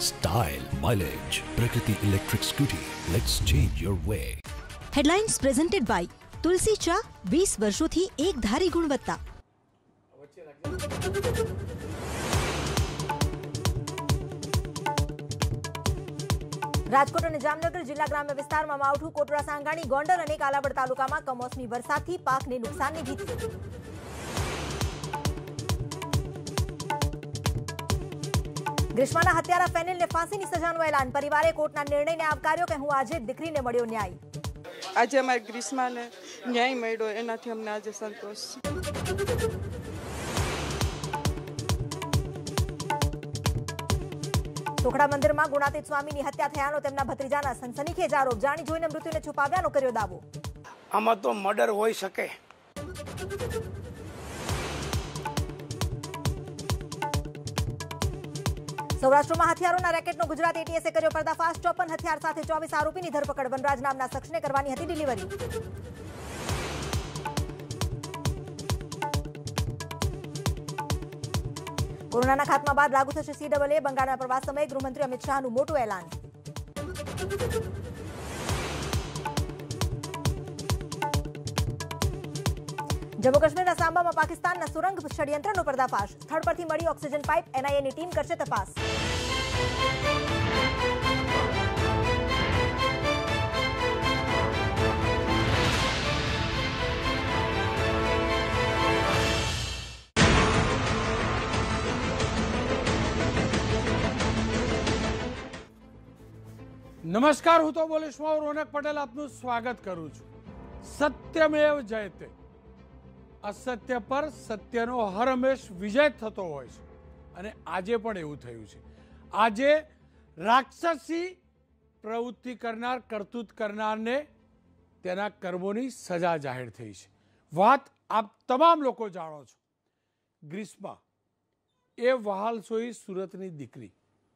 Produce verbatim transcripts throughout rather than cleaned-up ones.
Style, mileage, Prakriti Electric Scooty. Let's change your way. Headlines presented by तुलसी चा વીસ વર્ષોથી એક ધારી ગુણવત્તા. રાજકોટ અને જામનગર જિલ્લા ગ્રામ્ય વિસ્તારમાં માવઠું, કોટડા, સાંગાણી, ગોંડલ અને કાલાવડ તાલુકામાં કમોસમી વરસાદથી પાકને નુકસાનની ભીતિ. ગ્રીષ્માના હત્યારા ફેનિલને ફાંસીની સજાનું એલાન. પરિવારે કોર્ટના નિર્ણયને આવકાર્યો કે હું આજે દીકરીને મળ્યો ન્યાય. આજે અમારે ગ્રીષ્માને ન્યાય મળ્યો એનાથી અમને આજે સંતોષ. ટોકડા મંદિરમાં ગુણાતીત સ્વામીની હત્યા થયાનો તેમના ભત્રીજાના સનસનીખેજ આરોપ. જાણી જોઈને મૃત્યુને છુપાવ્યાનો કર્યો દાવો. આમાં તો મર્ડર હોઈ શકે. સૌરાષ્ટ્રમાં હથિયારોના રેકેટનો ગુજરાત એટીએસે કર્યો પર્દાફાશ. ચોપન હથિયાર સાથે ચોવીસ આરોપીની ધરપકડ. વનરાજ નામના શખ્સને કરવાની હતી ડિલિવરી. કોરોનાના ખાત્મા બાદ લાગુ થશે સી ડબલ એ. બંગાળના પ્રવાસ સમયે ગૃહમંત્રી અમિત શાહનું મોટું એલાન. જમ્મુ કાશ્મીરના સાંબામાં પાકિસ્તાનના સુરંગ ષડયંત્રનો પર્દાફાશ. સ્થળ પરથી મળી ઓક્સિજન પાઇપ. એનઆઈએની ટીમ કરશે તપાસ. નમસ્કાર, હું તો બોલીશમાં રોનક પટેલ આપનું સ્વાગત કરું છું. સત્યમેવ જયતે. અસત્ય પર સત્યનો હર હંમેશ વિજય થતો હોય છે અને આજે પણ એવું થયું છે. આજે રાક્ષસી પ્રવૃત્તિ કરનાર, કરતૂત કરનારને તેના કર્મોની સજા જાહેર થઈ છે. વાત આપ તમામ લોકો જાણો છો. ગ્રીષ્મા એ વહાલસોઈ સુરતની દીકરી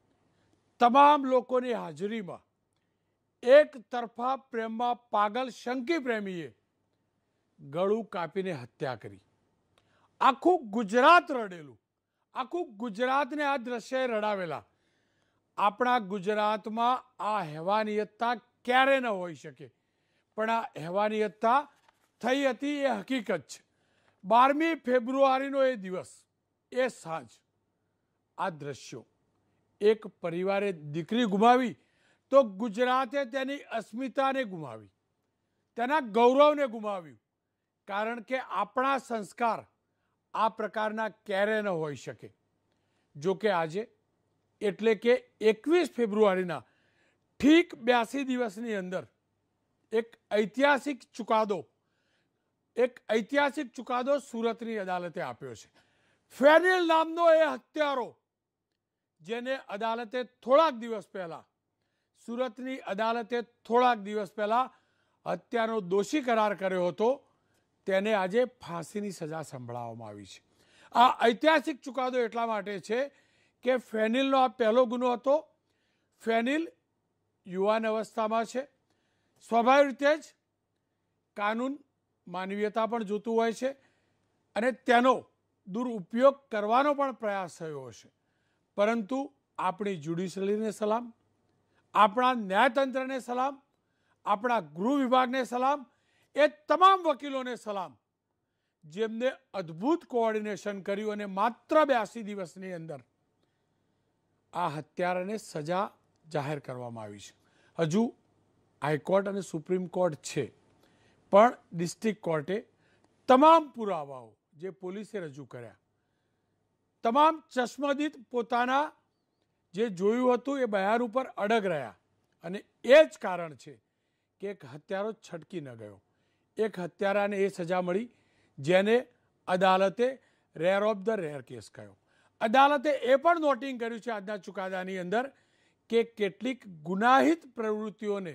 તમામ લોકોની હાજરીમાં એક તરફા પ્રેમમાં પાગલ શંકી પ્રેમીએ ગળું કાપીને હત્યા કરી. આખું ગુજરાત રડેલું. આખું ગુજરાતને આ દ્રશ્યએ રડાવેલા. આપણા ગુજરાતમાં આ હેવાનિયતતા ક્યારે ન હોઈ શકે, પણ આ હેવાનિયતતા થઈ હતી એ હકીકત છે. બારમી ફેબ્રુઆરીનો એ દિવસ, એ સાંજ, આ દ્રશ્યો. એક પરિવારે દીકરી ગુમાવી તો ગુજરાતે તેની અસ્મિતાને ગુમાવી, તેના ગૌરવને ગુમાવ્યું. કારણ કે આપણા સંસ્કાર આ પ્રકારના ક્યારે ન હોઈ શકે. જો કે આજે એટલે કે એકવીસ ફેબ્રુઆરીના ઠીક બ્યાસી દિવસની અંદર એક ઐતિહાસિક ચુકાદો એક ઐતિહાસિક ચુકાદો સુરતની અદાલતે આપ્યો છે. ફેનિલ નામનો એ હત્યારો, જેને અદાલતે થોડાક દિવસ પહેલા સુરતની અદાલતે થોડાક દિવસ પહેલા હત્યાનો દોષી કરાર કર્યો હતો, તેને આજે ફાંસીની સજા સંભળાવવામાં આવી છે. આ ઐતિહાસિક ચુકાદો એટલા માટે છે કે ફેનિલનો આ પહેલો ગુનો હતો. ફેનિલ યુવાન અવસ્થામાં છે. સ્વાભાવિક રીતે જ કાનૂન માનવીયતા પણ જોતું હોય છે અને તેનો દુરુપયોગ કરવાનો પણ પ્રયાસ થયો હશે. પરંતુ આપણી જ્યુડિશિયરીને સલામ, આપણા ન્યાયતંત્રને સલામ, આપણા ગૃહ વિભાગને સલામ, એ તમામ વકીલોને સલામ જેમને અદ્ભુત કોઓર્ડિનેશન કર્યું અને માત્ર બ્યાસી દિવસની અંદર આ હત્યારાને સજા જાહેર કરવામાં આવી છે. હજુ હાઈકોર્ટ અને સુપ્રીમ કોર્ટ છે, પણ ડિસ્ટ્રિક્ટ કોર્ટે તમામ પુરાવાઓ જે પોલીસે રજૂ કર્યા, તમામ ચશ્મદીદ પોતાના જે જોયું હતું એ બયાન ઉપર અડગ રહ્યા. અને એ જ કારણ છે કે એક હત્યારો છટકી ન ગયો. એક હત્યારાને એ સજા મળી જેને અદાલતે rare of the rare case કહ્યો. અદાલતે એ પણ નોટિંગ કર્યું છે આજના ચુકાદાની અંદર કે કેટલીક ગુનાહિત પ્રવૃત્તિઓને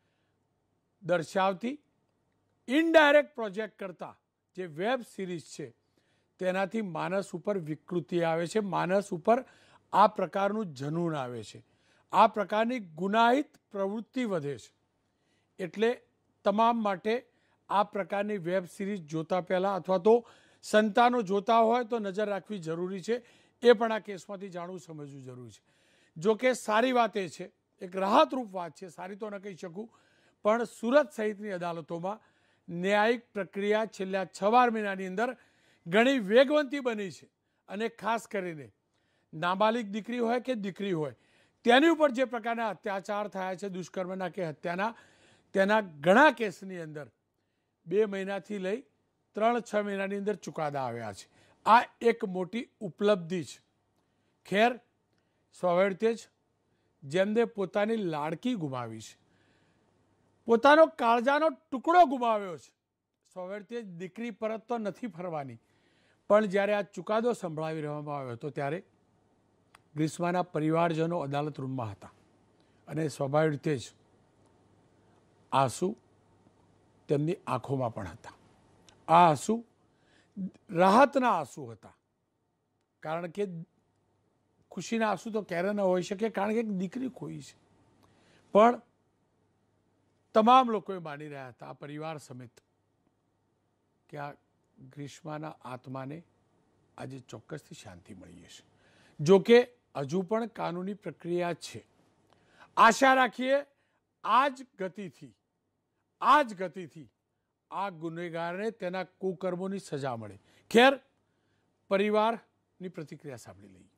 દર્શાવતી ઇનડાયરેક્ટ પ્રોજેક્ટ કરતા જે વેબ સિરીઝ છે તેનાથી માનસ ઉપર વિકૃતિ આવે છે, માનસ ઉપર આ પ્રકારનું જનૂન આવે છે, આ પ્રકારની ગુનાહિત પ્રવૃત્તિ વધે છે. એટલે તમામ માટે આ પ્રકારની વેબ સિરીઝ જોતા પહેલાં અથવા તો સંતાનો જોતા હોય તો નજર રાખવી જરૂરી છે. એ પણ આ કેસમાંથી જાણવું સમજવું જરૂરી છે. જો કે સારી વાત એ છે, એક રાહતરૂપ વાત છે, સારી તો ન કહી શકું, પણ સુરત સહિતની અદાલતોમાં ન્યાયિક પ્રક્રિયા છેલ્લા છ બાર મહિનાની અંદર ઘણી વેગવંતી બની છે. અને ખાસ કરીને નાબાલિગ દીકરી હોય કે દીકરી હોય તેની ઉપર જે પ્રકારના અત્યાચાર થયા છે, દુષ્કર્મના કે હત્યાના, તેના ઘણા કેસની અંદર બે મહિનાથી લઈ ત્રણ છ મહિનાની અંદર ચુકાદા આવ્યા છે. આ એક મોટી ઉપલબ્ધિ છે. ખેર, સ્વાભાવિક જ જેમને પોતાની લાડકી ગુમાવી છે, પોતાનો કાળજાનો ટુકડો ગુમાવ્યો છે, સ્વાભાવિક દીકરી પરત તો નથી ફરવાની, પણ જ્યારે આ ચુકાદો સંભળાવી રહેવામાં આવ્યો હતો ત્યારે ગ્રીષ્માના પરિવારજનો અદાલત રૂમમાં હતા અને સ્વાભાવિક રીતે જ આંસુ તેમની આંખોમાં પણ હતા. આ આંસુ રાહતના આંસુ હતા, કારણ કે ખુશીના આંસુ તો ક્યારે ન હોઈ શકે, કારણ કે એક દીકરી ખોઈ છે. પણ તમામ લોકોએ માની રહ્યા હતા, આ પરિવાર સમેત, કે આ ગ્રીષ્માના આત્માને આજે ચોક્કસથી શાંતિ મળી હશે. જો કે હજુ પણ કાનૂની પ્રક્રિયા છે. આશા રાખીએ આ જ ગતિથી આ જ ગતિથી આ ગુનેગારને તેના કુકર્મોની સજા મળે. ખેર, પરિવારની પ્રતિક્રિયા સાંભળી લઈએ.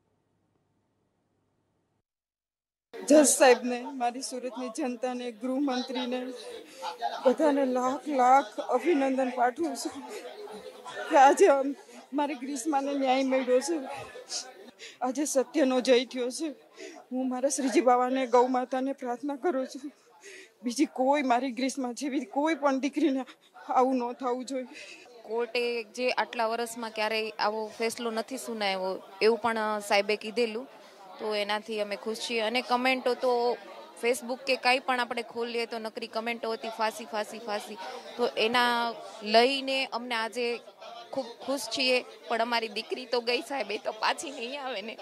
જજ સાહેબને, મારી સુરતની જનતાને, ગૃહમંત્રીને, બધાને લાખ લાખ અભિનંદન પાઠવું છું કે આજે મારી ગ્રીષ્માને ન્યાય મળ્યો છે. આજે સત્યનો જય થયો છે. હું મારા શ્રીજી બાવાને, ગૌ માતાને પ્રાર્થના કરું છું, બીજી કોઈ મારી ગ્રીષ્મા જેવી કોઈ પણ દીકરીને આવું ન થવું જોઈએ. કોર્ટે જે આટલા વર્ષમાં ક્યારેય આવો ફેસલો નથી સુનાવ્યો એવું પણ સાહેબે કીધેલું, તો એનાથી અમે ખુશ છીએ. અને કમેન્ટો તો ફેસબુક કે કંઈ પણ આપણે ખોલીએ તો નકરી કમેન્ટો હતી, ફાંસી ફાંસી ફાંસી. તો એના લઈને અમને આજે ખૂબ ખુશ છીએ. પણ અમારી દીકરી તો ગઈ સાહેબ, એ તો પાછી નહીં આવે ને.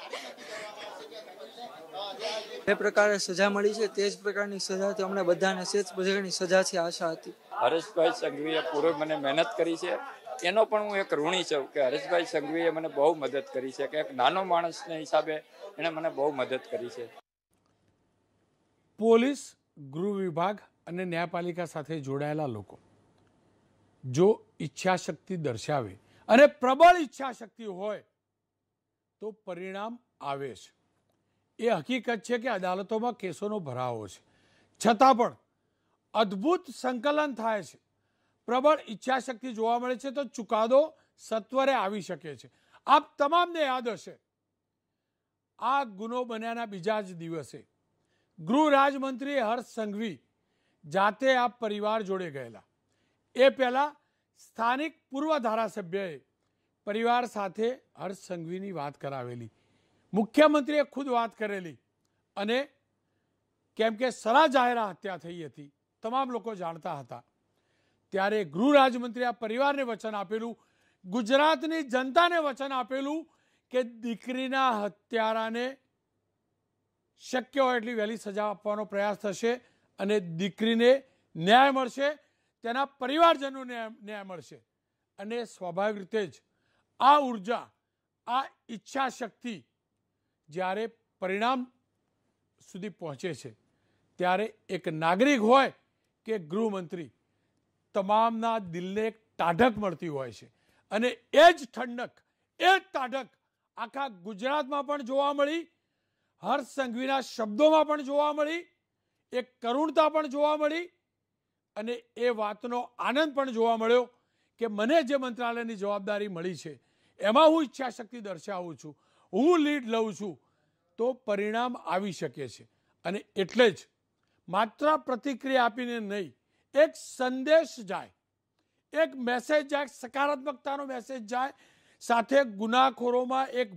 જે પ્રકારે સજા મળી છે તે જ પ્રકારની સજાથી અમને બધાને સેજ પ્રકારની સજાથી આશા હતી. હરેશભાઈ સંઘવીએ પૂરો મને મહેનત કરી છે, એનો પણ હું એક ઋણી છું કે હરેશભાઈ સંઘવીએ મને બહુ મદદ કરી છે, કે એક નાનો માણસના હિસાબે એણે મને બહુ મદદ કરી છે. પોલીસ, ગૃહ વિભાગ અને ન્યાયપાલિકા સાથે જોડાયેલા લોકો જો ઈચ્છાશક્તિ દર્શાવે અને પ્રબળ ઈચ્છાશક્તિ હોય તો પરિણામ આવે છે. એ હકીકત છે કે અદાલતોમાં કેસોનો ભરાવો છે, છતાં પણ અદ્ભુત સંકલન થાય છે. પ્રબળ ઈચ્છાશક્તિ જોવા મળે છે તો ચુકાદો સત્વરે આવી શકે છે. આપ તમામને યાદ હશે, આ ગુનો બન્યાના બીજા જ દિવસે ગૃહ રાજમંત્રી હર્ષ સંઘવી જાતે આ પરિવાર જોડે ગયેલા. એ પહેલા સ્થાનિક પૂર્વ ધારાસભ્યએ પરિવાર સાથે હર્ષ સંઘવીની વાત કરાવેલી, મુખ્યમંત્રીએ ખુદ વાત કરેલી, અને કેમ કે સરા જાહેરા હત્યા થઈ હતી, તમામ લોકો જાણતા હતા, ત્યારે ગૃહ રાજમંત્રી આ પરિવારને વચન આપેલું, ગુજરાતની જનતાને વચન આપેલું કે દીકરીના હત્યારાને શક્ય હોય એટલી વહેલી સજા આપવાનો પ્રયાસ થશે અને દીકરીને ન્યાય મળશે, તેના પરિવારજનોને ન્યાય મળશે. અને સ્વાભાવિક રીતે જ આ ઉર્જા, આ ઈચ્છા શક્તિ જ્યારે પરિણામ સુધી પહોંચે છે ત્યારે એક નાગરિક હોય કે ગૃહમંત્રી, તમામના દિલને એક ટાઢક મળતી હોય છે. અને એ જ ઠંડક, એ જ ટાઢક આખા ગુજરાતમાં પણ જોવા મળી, હર્ષ સંઘવીના શબ્દોમાં પણ જોવા મળી, એક કરુણતા પણ જોવા મળી, અને એ વાતનો આનંદ પણ જોવા મળ્યો કે મને જે મંત્રાલયની જવાબદારી મળી છે એમાં હું ઈચ્છાશક્તિ દર્શાવું છું, હું લીડ લઉં છું, તો પરિણામ આવી શકે છે. અને એટલે જ માત્ર પ્રતિક્રિયા આપીને નહીં, એક સંદેશ જાય, એક મેસેજ જાય, સકારાત્મકતાનો મેસેજ જાય, સાથે ગુનાખોરોમાં એક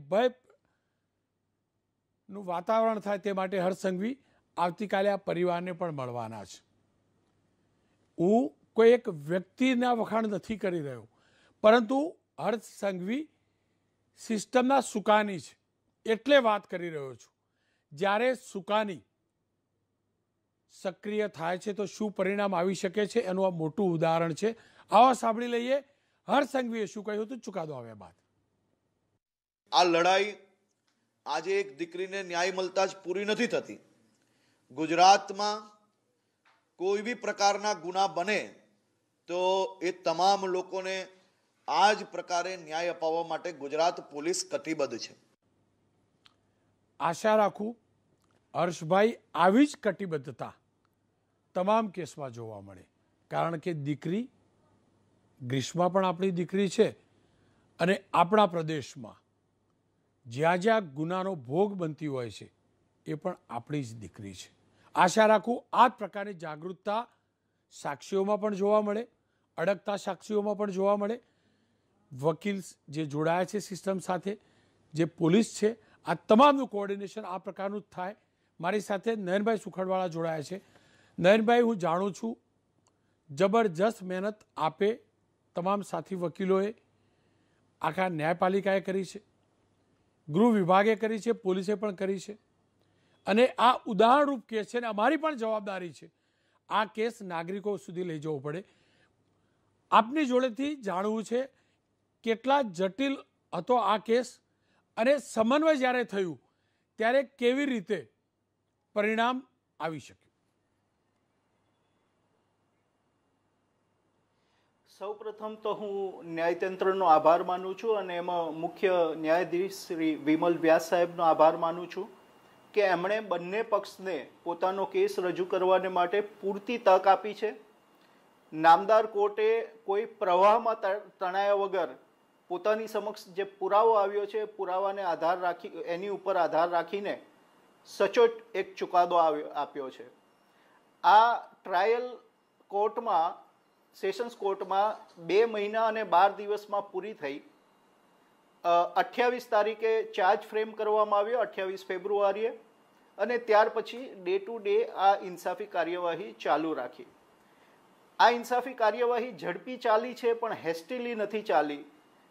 ભયનું વાતાવરણ થાય, તે માટે હર્ષ સંઘવી આવતીકાલે આ પરિવારને પણ મળવાના છે. હું કોઈ એક વ્યક્તિના વખાણ નથી કરી રહ્યો, પરંતુ હર્ષ સંઘવી સિસ્ટમના સુકાની છે એટલે વાત કરી રહ્યો છું. જ્યારે સુકાની સક્રિય થાય છે તો શું પરિણામ આવી શકે છે એનું આ મોટું ઉદાહરણ છે. આવા સાંભળી લઈએ હર્ષ સંઘવીએ શું કહ્યું હતું ચુકાદો આવ્યા બાદ. આ લડાઈ આજે એક દીકરીને ન્યાય મળતા જ પૂરી નથી થતી. ગુજરાતમાં કોઈ બી પ્રકારના ગુના બને તો એ તમામ લોકોને આ જ પ્રકારે ન્યાય અપાવવા માટે ગુજરાત પોલીસ કટિબદ્ધ છે. આશા રાખું હર્ષભાઈ આવી જ કટિબદ્ધતા તમામ કેસમાં જોવા મળે, કારણ કે દીકરી ગ્રીષ્મા પણ આપણી દીકરી છે અને આપણા પ્રદેશમાં જ્યાં જ્યાં ગુનાનો ભોગ બનતી હોય છે એ પણ આપણી જ દીકરી છે. આશા રાખું આ જ પ્રકારની જાગૃતતા સાક્ષીઓમાં પણ જોવા મળે, અડગતા સાક્ષીઓમાં પણ જોવા મળે. વકીલ જે જોડાયા છે સિસ્ટમ સાથે, જે પોલીસ છે, આ તમામનું કોઓર્ડિનેશન આ પ્રકારનું જ થાય. મારી સાથે નયનભાઈ સુખડવાળા જોડાયા છે. નયનભાઈ, હું જાણું છું જબરજસ્ત મહેનત આપે તમામ સાથી વકીલોએ આખા ન્યાયપાલિકાએ કરી છે, ગૃહ વિભાગે કરી છે, પોલીસે પણ કરી છે અને આ ઉદાહરણરૂપ કેસ છે અને અમારી પણ જવાબદારી છે આ કેસ નાગરિકો સુધી લઈ જવો પડે. આપની જોડેથી જાણવું છે કેટલા જટિલ હતો આ કેસ અને સમન્વય જ્યારે થયું ત્યારે કેવી રીતે પરિણામ આવી શક્યું? સૌ પ્રથમ તો હું ન્યાયતંત્રનો આભાર માનું છું અને એમાં મુખ્ય ન્યાયાધીશ શ્રી વિમલ વ્યાસ સાહેબનો આભાર માનું છું કે એમણે બંને પક્ષને પોતાનો કેસ રજૂ કરવાને માટે પૂરતી તક આપી છે. નામદાર કોર્ટે કોઈ પ્રવાહમાં તણાયા વગર પોતાની સમક્ષ જે પુરાવો આવ્યો છે પુરાવાને આધાર રાખી એની ઉપર આધાર રાખીને સચોટ એક ચુકાદો આવ્યો આપ્યો છે. આ ટ્રાયલ કોર્ટમાં સેશન્સ કોર્ટમાં બે મહિના અને બાર દિવસમાં પૂરી થઈ. અઠ્યાવીસ તારીખે ચાર્જ ફ્રેમ કરવામાં આવ્યો, અઠ્યાવીસ ફેબ્રુઆરીએ, અને ત્યાર પછી ડે ટુ ડે આ ઇન્સાફી કાર્યવાહી ચાલુ રાખી. આ ઇન્સાફી કાર્યવાહી ઝડપી ચાલી છે પણ હેસ્ટીલી નથી ચાલી.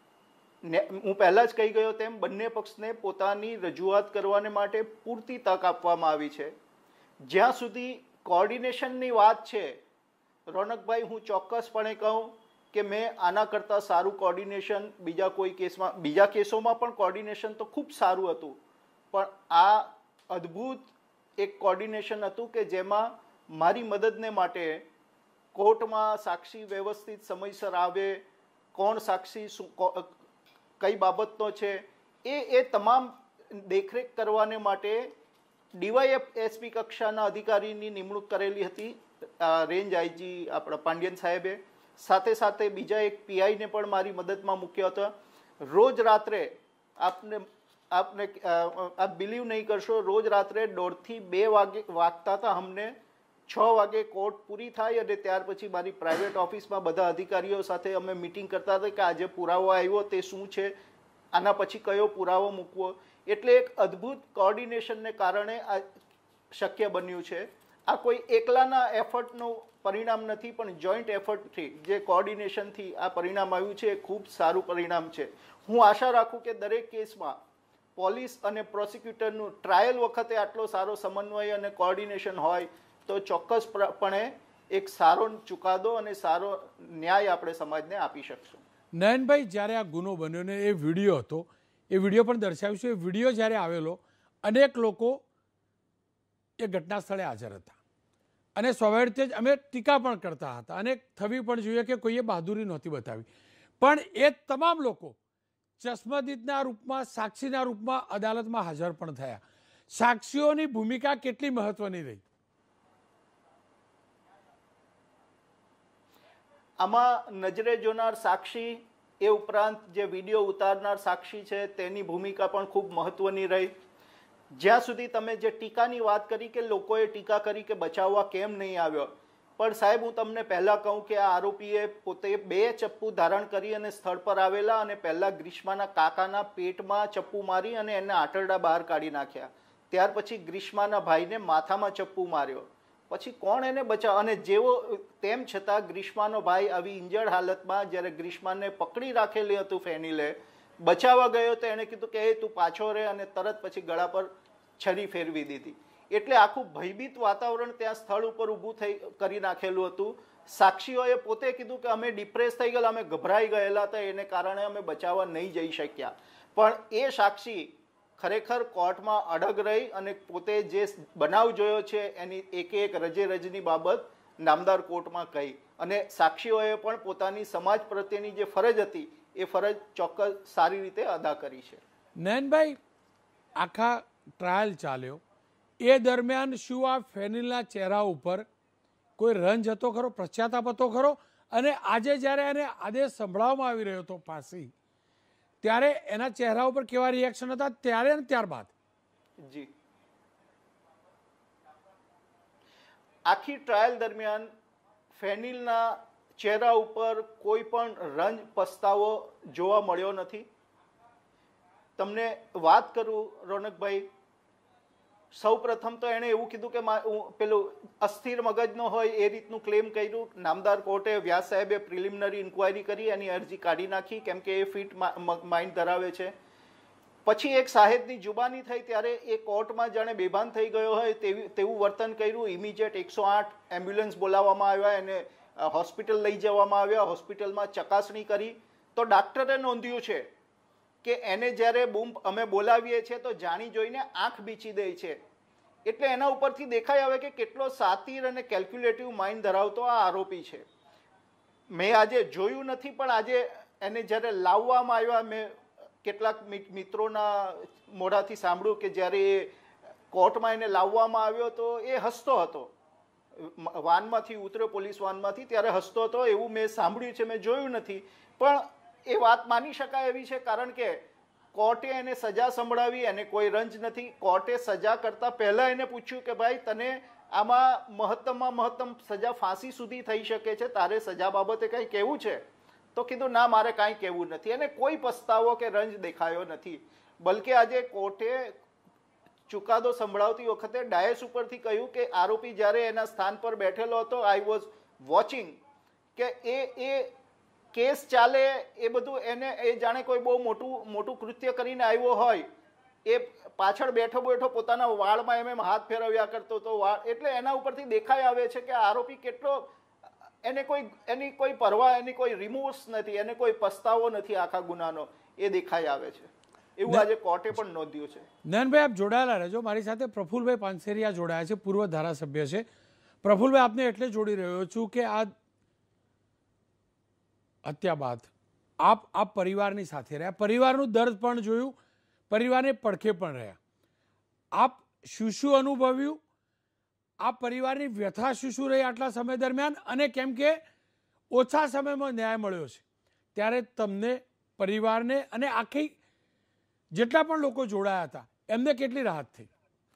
હું પહેલા જ કહી ગયો તેમ બંને પક્ષને પોતાની રજૂઆત કરવાને માટે પૂરતી તક આપવામાં આવી છે. જ્યાં સુધી કોઓર્ડિનેશનની વાત છે રોનકભાઈ, હું ચોક્કસપણે કહું કે મેં આના કરતાં સારું કોઓર્ડિનેશન બીજા કોઈ કેસમાં, બીજા કેસોમાં પણ કોઓર્ડિનેશન તો ખૂબ સારું હતું, પણ આ અદ્ભુત એક કોઓર્ડિનેશન હતું કે જેમાં મારી મદદને માટે કોર્ટમાં સાક્ષી વ્યવસ્થિત સમયસર આવે, કોણ સાક્ષી શું કઈ બાબતનો છે એ એ તમામ દેખરેખ કરવાને માટે ડીવાયએફ એસપી કક્ષાના અધિકારીની નિમણૂક કરેલી હતી રેન્જ આઈજી આપણા પાંડ્યન સાહેબે. સાથે સાથે બીજા એક પીઆઈને પણ મારી મદદમાં મૂક્યો હતો. રોજ રાત્રે આપને આપને આપ બિલીવ નહીં કરશો, રોજ રાત્રે દોઢથી બે વાગે વાગતા હતા અમને. છ વાગે કોર્ટ પૂરી થાય અને ત્યાર પછી મારી પ્રાઇવેટ ઓફિસમાં બધા અધિકારીઓ સાથે અમે મિટિંગ કરતા હતા કે આજે પુરાવો આવ્યો તે શું છે, આના પછી કયો પુરાવો મૂકવો. એટલે એક અદ્ભુત કોઓર્ડિનેશનને કારણે આ શક્ય બન્યું છે. આ કોઈ એકલાના એફર્ટનું પરિણામ નથી, પણ જોઈન્ટ એફર્ટથી જે કોઓર્ડિનેશનથી આ પરિણામ આવ્યું છે એ ખૂબ સારું પરિણામ છે. હું આશા રાખું કે દરેક કેસમાં પોલીસ અને પ્રોસિક્યુટરનું ટ્રાયલ વખતે આટલો સારો સમન્વય અને કોઓર્ડિનેશન હોય તો ચોક્કસપણે એક સારો ચુકાદો અને સારો ન્યાય આપણે સમાજને આપી શકશું. નયનભાઈ, જ્યારે આ ગુનો બન્યો ને એ વિડીયો હતો, એ વિડીયો પણ દર્શાવ્યું છે. એ વિડીયો જ્યારે આવેલો અનેક લોકો એ ઘટના સ્થળે હાજર હતા અને સ્વાભાવિક રીતે જ અમે ટીકા પણ કરતા હતા અને થવી પણ જોઈએ કે કોઈએ બહાદુરી નહોતી બતાવી, પણ એ તમામ લોકો ચશ્મદીદના રૂપમાં, સાક્ષીના રૂપમાં અદાલતમાં હાજર પણ થયા. સાક્ષીઓની ભૂમિકા કેટલી મહત્વની રહી? આમાં નજરે જોનાર સાક્ષી એ ઉપરાંત જે વિડીયો ઉતારનાર સાક્ષી છે તેની ભૂમિકા પણ ખૂબ મહત્વની રહી. જ્યાં સુધી તમે જે ટીકાની વાત કરી કે લોકોએ ટીકા કરી કે બચાવવા કેમ નહીં આવ્યો, પણ સાહેબ હું તમને પહેલાં કહું કે આ આરોપીએ પોતે બે ચપ્પુ ધારણ કરી અને સ્થળ પર આવેલા અને પહેલાં ગ્રીષ્માના કાકાના પેટમાં ચપ્પુ મારી અને એને આંતરડા બહાર કાઢી નાખ્યા. ત્યાર પછી ગ્રીષ્માના ભાઈને માથામાં ચપ્પુ માર્યો. પછી કોણ એને બચાવ, અને જેવો તેમ છતાં ગ્રીષ્માનો ભાઈ આવી ઇન્જર્ડ હાલતમાં જ્યારે ગ્રીષ્માને પકડી રાખેલી હતું ફેનિલે, બચાવવા ગયો તો એણે કીધું કે એ તું પાછો રહે અને તરત પછી ગળા પર છરી ફેરવી દીધી. એટલે આખું ભયભીત વાતાવરણ ત્યાં સ્થળ ઉપર ઊભું થઈ કરી નાખેલું હતું. સાક્ષીઓએ પોતે કીધું કે અમે ડિપ્રેસ થઈ ગયેલા, અમે ગભરાઈ ગયેલા હતા, એને કારણે અમે બચાવવા નહીં જઈ શક્યા. પણ એ સાક્ષી ખરેખર કોર્ટમાં અડગ રહી અને પોતે જે બનાવ જોયો છે એની એક એક રજે રજની બાબત નામદાર કોર્ટમાં કહી અને સાક્ષીઓએ પણ પોતાની સમાજ પ્રત્યેની જે ફરજ હતી એ ફરજ ચોક્કસ સારી રીતે અદા કરી છે. નયનભાઈ, આખા ટ્રાયલ ચાલ્યો એ દરમિયાન શું આ ફેનિલના ચહેરા ઉપર કોઈ રંજ હતો ખરો, પશ્ચાતાપ હતો ખરો? અને આજે જ્યારે એને આદેશ સંભળાવવામાં આવી રહ્યો હતો ફાંસી, ત્યારે એના ચહેરા ઉપર કેવા રિએક્શન હતા ત્યારે અને ત્યારબાદ? જી, આખી ટ્રાયલ દરમિયાન ફેનિલના ચહેરા ઉપર કોઈ પણ રંજ પસ્તાવો જોવા મળ્યો નથી. તમને વાત કરું રોનકભાઈ, સૌ પ્રથમ તો એણે એવું કીધું કે પેલું અસ્થિર મગજનો હોય એ રીતનું ક્લેમ કર્યું. નામદાર કોર્ટે વ્યાસ સાહેબે પ્રિલિમિનરી ઇન્ક્વાયરી કરી, એની અરજી કાઢી નાખી કેમ કે એ ફિટ માઇન્ડ ધરાવે છે. પછી એક સાહેબની જુબાની થઈ ત્યારે એ કોર્ટમાં જાણે બેભાન થઈ ગયો હોય તેવી તેવું વર્તન કર્યું. ઇમિડિયેટ એકસો આઠ એમ્બ્યુલન્સ બોલાવવામાં આવ્યા, એને હોસ્પિટલ લઈ જવામાં આવ્યા. હોસ્પિટલમાં ચકાસણી કરી તો ડાક્ટરે નોંધ્યું છે કે એને જ્યારે બૂમ અમે બોલાવીએ છીએ તો જાણી જોઈને આંખ બીચી દે છે. એટલે એના ઉપરથી દેખાય આવે કે કેટલો સાતીર અને કેલ્ક્યુલેટિવ માઇન્ડ ધરાવતો આ આરોપી છે. મેં આજે જોયું નથી, પણ આજે એને જ્યારે લાવવામાં આવ્યા, મેં કેટલાક મિત્રોના મોઢાથી સાંભળ્યું કે જ્યારે એ કોર્ટમાં એને લાવવામાં આવ્યો તો એ હસતો હતો. વાનમાંથી ઉતર્યો, પોલીસ વાનમાંથી, ત્યારે હસતો હતો એવું મેં સાંભળ્યું છે. મેં જોયું નથી, પણ એ વાત માની શકાય એવી છે કારણ કે કોર્ટે એને સજા સંભળાવી, એને કોઈ રંજ નથી. કોર્ટે સજા કરતા પહેલા એને પૂછ્યું કે ભાઈ તને આમાં મહત્તમમાં મહત્તમ સજા ફાંસી સુધી થઈ શકે છે, તારે સજા બાબતે કંઈ કહેવું છે? તો કીધું ના, મારે કાંઈ કહેવું નથી. એને કોઈ પસ્તાવો કે રંજ દેખાયો નથી. બલકે આજે કોર્ટે ચુકાદો સંભળાવતી વખતે ડાયસ ઉપરથી કહ્યું કે આરોપી જ્યારે એના સ્થાન પર બેઠેલો હતો, આઈ વોઝ વોચિંગ, કે એ એ કેસ ચાલે એ બધું એને એ જાણે કોઈ બહુ મોટું મોટું કૃત્ય કરીને આવ્યો હોય. એ પાછળ બેઠો બેઠો પોતાના વાળમાં એમ એમ હાથ ફેરવ્યા કરતો હતો. વાળ એટલે એના ઉપરથી દેખાઈ આવે છે કે આરોપી કેટલો, એને કોઈ એની કોઈ પરવા, એની કોઈ રિમોર્સ નથી, એને કોઈ પસ્તાવો નથી આખા ગુનાનો, એ દેખાઈ આવે છે. એવું આજે કોર્ટે પણ નોંધ્યું છે. નયનભાઈ, આપ જોડાયેલા રહેજો. મારી સાથે પ્રફુલભાઈ પાનસેરિયા જોડાયા છે, પૂર્વ ધારાસભ્ય છે. પ્રફુલભાઈ, આપને એટલે જોડી રહ્યો છું કે આ હત્યા બાદ આપ આપ પરિવારની સાથે રહ્યા, પરિવારનું દર્દ પણ જોયું, પરિવારને પડખે પણ રહ્યા. આપ શું શું અનુભવ્યું, આ પરિવારની વ્યથા શું શું રહી આટલા સમય દરમિયાન, અને કેમ કે ઓછા સમયમાં ન્યાય મળ્યો છે ત્યારે તમને, પરિવારને અને આખી જેટલા પણ લોકો જોડાયા હતા એમને કેટલી રાહત થઈ?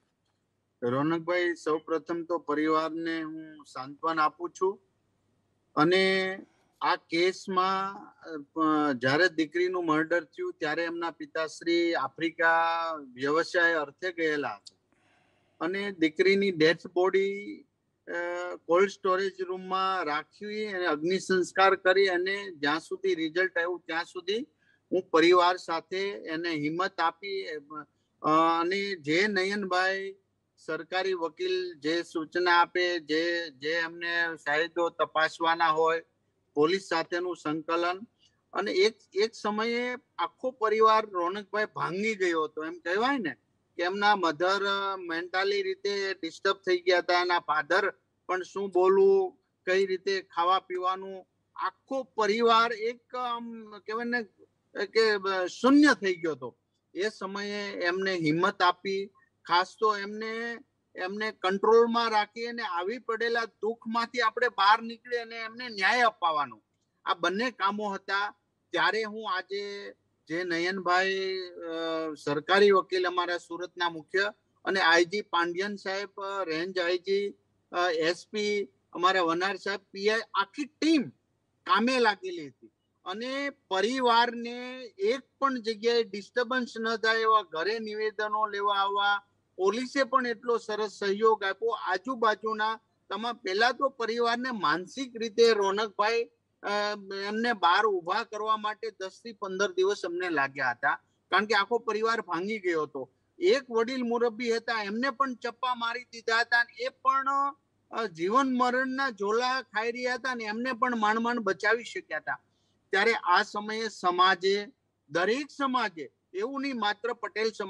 રોનકભાઈ, સૌ પ્રથમ તો પરિવારને હું સાંત્વન આપું છું. અને આ કેસમાં જ્યારે દીકરીનું મર્ડર થયું ત્યારે એમના પિતાશ્રી આફ્રિકા વ્યવસાય અર્થે ગયેલા હતા અને દીકરીની ડેથ બોડી કોલ્ડ સ્ટોરેજ રૂમમાં રાખી અને અગ્નિ સંસ્કાર કરી અને જ્યાં સુધી રિઝલ્ટ આવ્યું ત્યાં સુધી હું પરિવાર સાથે એને હિંમત આપી. અને જે નયનભાઈ સરકારી વકીલ જે સૂચના આપે, જે જે એમને સાહેદો તપાસવાના હોય, પોલીસ સાથેનું સંકલન, અને એક એક સમયે આખો પરિવાર રોનકભાઈ ભાંગી ગયો હતો. એમ કહેવાય ને કે એમના મધર મેન્ટાલી રીતે ડિસ્ટર્બ થઈ ગયા હતા, એના ફાધર પણ શું બોલવું, કઈ રીતે ખાવા પીવાનું, આખો પરિવાર એક આમ કહેવાય ને કે શૂન્ય થઈ ગયો હતો. એ સમયે એમને હિંમત આપી, ખાસ તો એમને એમને કંટ્રોલમાં રાખી અને આવી પડેલા દુઃખમાંથી આપણે બહાર નીકળી અને એમને ન્યાય અપાવવાનો, આ બંને કામો હતા. ત્યારે હું આજે જે નયનભાઈ સરકારી વકીલ અમારા સુરતના મુખ્ય, અને આઈજી પાંડિયન સાહેબ, રેન્જ આઈજી, એસપી અમારા વનાર સાહેબ, પીઆઈ, આખી ટીમ કામે લાગેલી હતી. અને પરિવારને એક પણ જગ્યાએ ડિસ્ટર્બન્સ ન થાય એવા ઘરે નિવેદનો લેવા આવવા, પોલીસે પણ એટલો સરસ સહયોગ આપ્યો. આજુબાજુના તમામ, પહેલા તો પરિવારને માનસિક રીતે રોનકભાઈ એમને બહાર ઉભા કરવા માટે દસ થી પંદર દિવસ અમને લાગ્યા હતા, કારણ કે આખો પરિવાર ભાંગી ગયો હતો. એક વડીલ મુરબ્બી હતા, એમને પણ ચપ્પા મારી દીધા હતા, એ પણ જીવન મરણના ઝોલા ખાઈ રહ્યા હતા ને એમને પણ માંડ માંડ બચાવી શક્યા હતા. ત્યારે આ સમયે સમાજે, દરેક સમાજે, એવું નહીં માત્ર પટેલ સમાજ,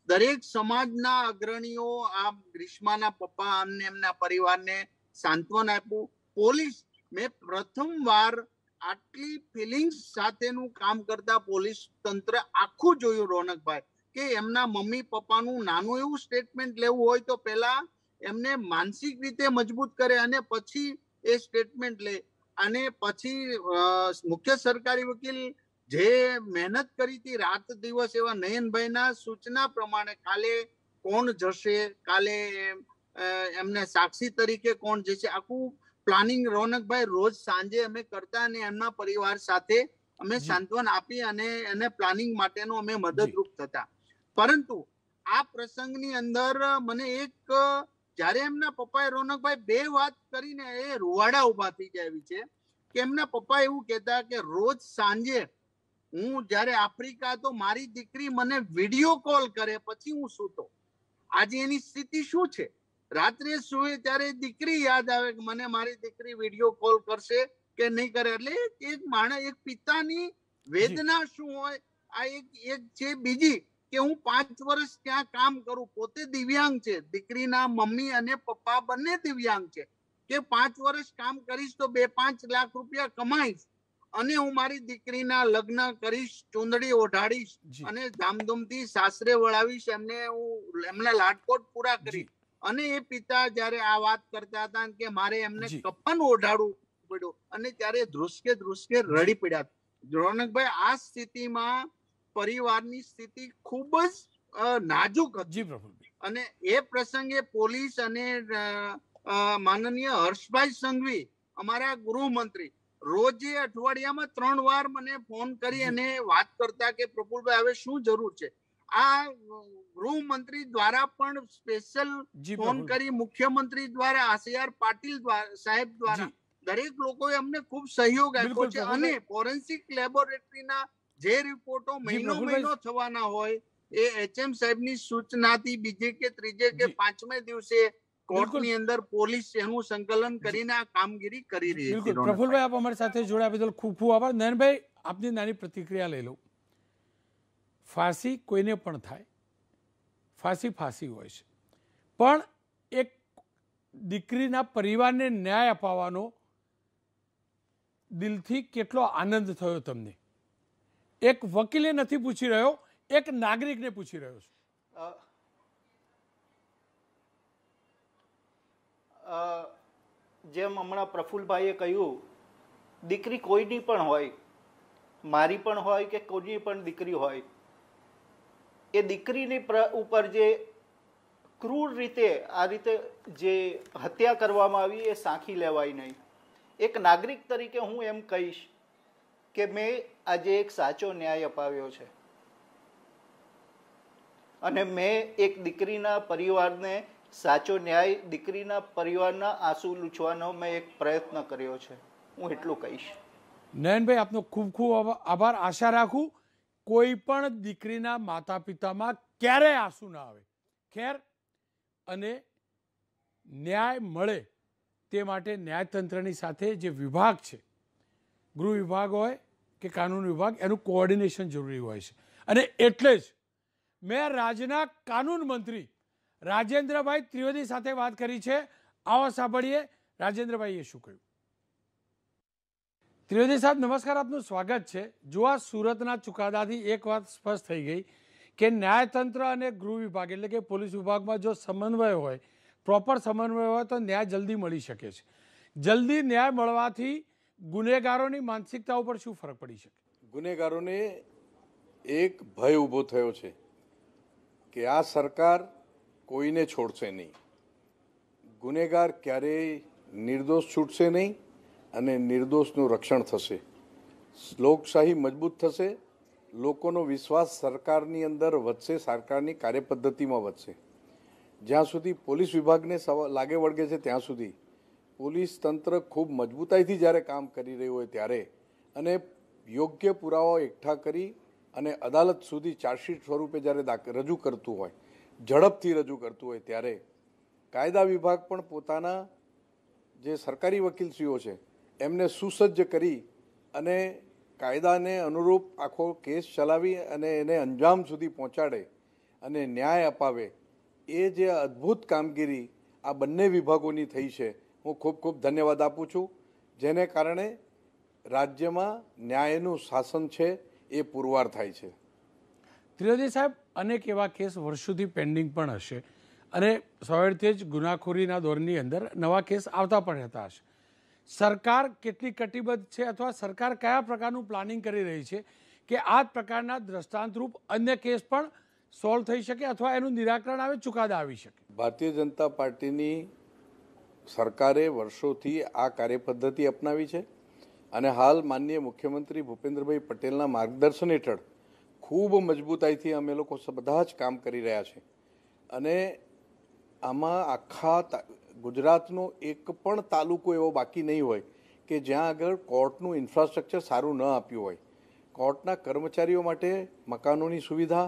દરેક સમાજના અગ્રણીઓ આ ગ્રીષ્માના પપ્પા અમને એમના પરિવારને સાંત્વન આપ્યું. પોલીસ મેં પ્રથમવાર આટલી ફિલિંગ્સ સાથેનું કામ કરતા પોલીસ તંત્ર આખું જોયું રોનકભાઈ, કે એમના મમ્મી પપ્પાનું નાનું એવું સ્ટેટમેન્ટ લેવું હોય તો પહેલા એમને માનસિક રીતે મજબૂત કરે અને પછી એ સ્ટેટમેન્ટ લે. અને પછી મુખ્ય સરકારી વકીલ જે મહેનત કરી હતી રાત દિવસ, એવા નયનભાઈના સૂચના પ્રમાણે કાલે કોણ જશે, કાલે એમને સાક્ષી તરીકે કોણ જશે, આખું પ્લાનિંગ રોનકભાઈ રોજ સાંજે અમે કરતા અને એમના પરિવાર સાથે અમે સાંત્વન આપી અને એને પ્લાનિંગ માટેનો અમે મદદરૂપ થતા. પરંતુ આ પ્રસંગની અંદર મને એક, જયારે એમના પપ્પાએ રોનકભાઈ બે વાત કરીને એ રૂવાડા ઉભા થઈ જાય છે કે એમના પપ્પા એવું કહેતા કે રોજ સાંજે હું જયારે આફ્રિકા તો મારી દીકરી મને વિડીયો કોલ કરે પછી હું સૂતો. આજે એની સ્થિતિ શું છે? રાત્રે સુવે ત્યારે દીકરી યાદ આવે કે મને મારી દીકરી વિડીયો કોલ કરશે કે નહીં કરે. એટલે એક માણસ, એક પિતાની વેદના શું હોય, આ એક એક છે. બીજી કે હું પાંચ વર્ષ ત્યાં કામ કરું, પોતે દિવ્યાંગ છે, દીકરીના મમ્મી અને પપ્પા બંને દિવ્યાંગ છે, કે પાંચ વર્ષ કામ કરીશ તો બે પાંચ લાખ રૂપિયા કમાઈશ અને હું મારી દીકરીના લગ્ન કરીશ, ચૂંદડી ઓઢાડીશ અને ધામધૂમથી સાસરે વળાવીશ, એમને હું એમના લાડકોટ પૂરા કરીશ. અને એ પિતા જયારે આ વાત કરતા હતા કે મારે એમને કફન ઓઢાડવું પડ્યું અને ત્યારે ધ્રુસકે ધ્રુસકે રડી પડ્યા. રોનકભાઈ, આ સ્થિતિમાં પરિવારની સ્થિતિ ખૂબ જ નાજુક હતી અને એ પ્રસંગે પોલીસ અને માનનીય હર્ષભાઈ સંઘવી, અમારા ગૃહમંત્રી, રોજે અઠવાડિયામાં ત્રણ વાર મને ફોન કરી અને વાત કરતા કે પ્રફુલભાઈ હવે શું જરૂર છે. આ ગૃહમંત્રી દ્વારા પણ સ્પેશિયલ ફોન કરી, મુખ્યમંત્રી દ્વારા, આસીઆર પાટીલ સાહેબ દ્વારા દરેક લોકોએ અમને ખૂબ સહયોગ આપ્યો છે. અને ફોરેન્સિક લેબોરેટરીના જે રિપોર્ટો મહિનો મહિનો થવાના હોય એ એચએમ સાહેબની સૂચનાથી બીજે કે ત્રીજે કે પાંચમે દિવસે કોર્ટની અંદર પોલીસ એનું સંકલન કરીને આ કામગીરી કરી રહી છે. પ્રફુલભાઈ, આપ અમારી સાથે જોડાયા બદલ ખૂબ ખૂબ આભાર. નયનભાઈ, આપની નાની પ્રતિક્રિયા લઈ લઉં. ફાંસી કોઈને પણ થાય, ફાંસી ફાંસી હોય છે, પણ એક દીકરીના પરિવારને ન્યાય અપાવવાનો દિલથી કેટલો આનંદ થયો તમને? એક વકીલે નથી પૂછી રહ્યો, એક નાગરિકને પૂછી રહ્યો છું. જેમ હમણાં પ્રફુલભાઈએ કહ્યું, દીકરી કોઈની પણ હોય, મારી પણ હોય કે કોઈની પણ દીકરી હોય, એ દીકરીની ઉપર જે ક્રૂર રીતે આ રીતે જે હત્યા કરવામાં આવી એ સાંખી લેવાય નહીં. એક નાગરિક તરીકે હું એમ કહીશ કે મેં આજે એક સાચો ન્યાય અપાવ્યો છે અને મેં એક દીકરીના પરિવારને સાચો ન્યાય, દીકરીના પરિવારના આંસુ લૂછવાનો મેં એક પ્રયત્ન કર્યો છે. હું એટલું કહીશ. નયનભાઈ, આપનો ખૂબ ખૂબ આભાર. આશા રાખું કોઈ પણ દીકરીના માતા પિતામાં ક્યારેય આંસુ ના આવે. ખેર, અને ન્યાય મળે તે માટે ન્યાયતંત્રની સાથે જે વિભાગ છે, ગૃહ વિભાગ હોય કે કાનૂન વિભાગ, એનું કોઓર્ડિનેશન જરૂરી હોય છે. અને એટલે જ મેં રાજ્યના કાનૂન મંત્રી રાજેન્દ્રભાઈ ત્રિવેદી સાથે વાત કરી છે. આવો સાંભળીએ રાજેન્દ્રભાઈએ શું કહ્યું. ત્રિવેદી સાહેબ, નમસ્કાર, આપનું સ્વાગત છે. જો આ સુરતના ચુકાદાથી એક વાત સ્પષ્ટ થઈ ગઈ કે ન્યાયતંત્ર અને ગૃહ વિભાગ એટલે કે પોલીસ વિભાગમાં જો સમન્વય હોય, પ્રોપર સમન્વય હોય તો ન્યાય જલ્દી મળી શકે છે. જલ્દી ન્યાય મળવાથી ગુનેગારોની માનસિકતા ઉપર શું ફરક પડી શકે? ગુનેગારોને એક ભય ઊભો થયો છે કે આ સરકાર કોઈને છોડશે નહીં, ગુનેગાર ક્યારેય નિર્દોષ છૂટશે નહીં અને નિર્દોષનું રક્ષણ થશે. લોકશાહી મજબૂત થશે, લોકોનો વિશ્વાસ સરકારની અંદર વધશે, સરકારની કાર્યપદ્ધતિમાં વધશે. જ્યાં સુધી પોલીસ વિભાગને લાગે વળગે છે ત્યાં સુધી પોલીસ તંત્ર ખૂબ મજબૂતાઈથી જ્યારે કામ કરી રહ્યું હોય ત્યારે અને યોગ્ય પુરાવાઓ એકઠા કરી અને અદાલત સુધી ચાર્જશીટ સ્વરૂપે જ્યારે રજૂ કરતું હોય, ઝડપથી રજૂ કરતું હોય ત્યારે કાયદા વિભાગ પણ પોતાના જે સરકારી વકીલશ્રીઓ છે એમને સુસજ્જ કરી અને કાયદાને અનુરૂપ આખો કેસ ચલાવી અને એને અંજામ સુધી પહોંચાડે અને ન્યાય અપાવે એ જે અદ્ભુત કામગીરી આ બંને વિભાગોની થઈ છે, હું ખૂબ ખૂબ ધન્યવાદ આપું છું, જેને કારણે રાજ્યમાં ન્યાયનું શાસન છે એ પુરવાર થાય છે. ત્રિવેદી સાહેબ, અનેક એવા કેસ વર્ષોથી પેન્ડિંગ પણ હશે અને સ્વાભાવિક જ ગુનાખોરીના દોરની અંદર નવા કેસ આવતા પણ રહેતા હશે. સરકાર કેટલી કટિબદ્ધ છે અથવા સરકાર કયા પ્રકારનું પ્લાનિંગ કરી રહી છે કે આ જ પ્રકારના દ્રષ્ટાંતરૂપ અન્ય કેસ પણ સોલ્વ થઈ શકે અથવા એનું નિરાકરણ આવે, ચુકાદા આવી શકે? ભારતીય જનતા પાર્ટીની સરકારે વર્ષોથી આ કાર્યપદ્ધતિ અપનાવી છે અને હાલ માનનીય મુખ્યમંત્રી ભૂપેન્દ્રભાઈ પટેલના માર્ગદર્શન હેઠળ ખૂબ મજબૂતાઈથી અમે લોકો બધા જ કામ કરી રહ્યા છે. અને આમાં આખા ગુજરાતનો એક પણ તાલુકો એવો બાકી નહીં હોય કે જ્યાં આગળ કોર્ટનું ઇન્ફ્રાસ્ટ્રક્ચર સારું ન આપ્યું હોય. કોર્ટના કર્મચારીઓ માટે મકાનોની સુવિધા,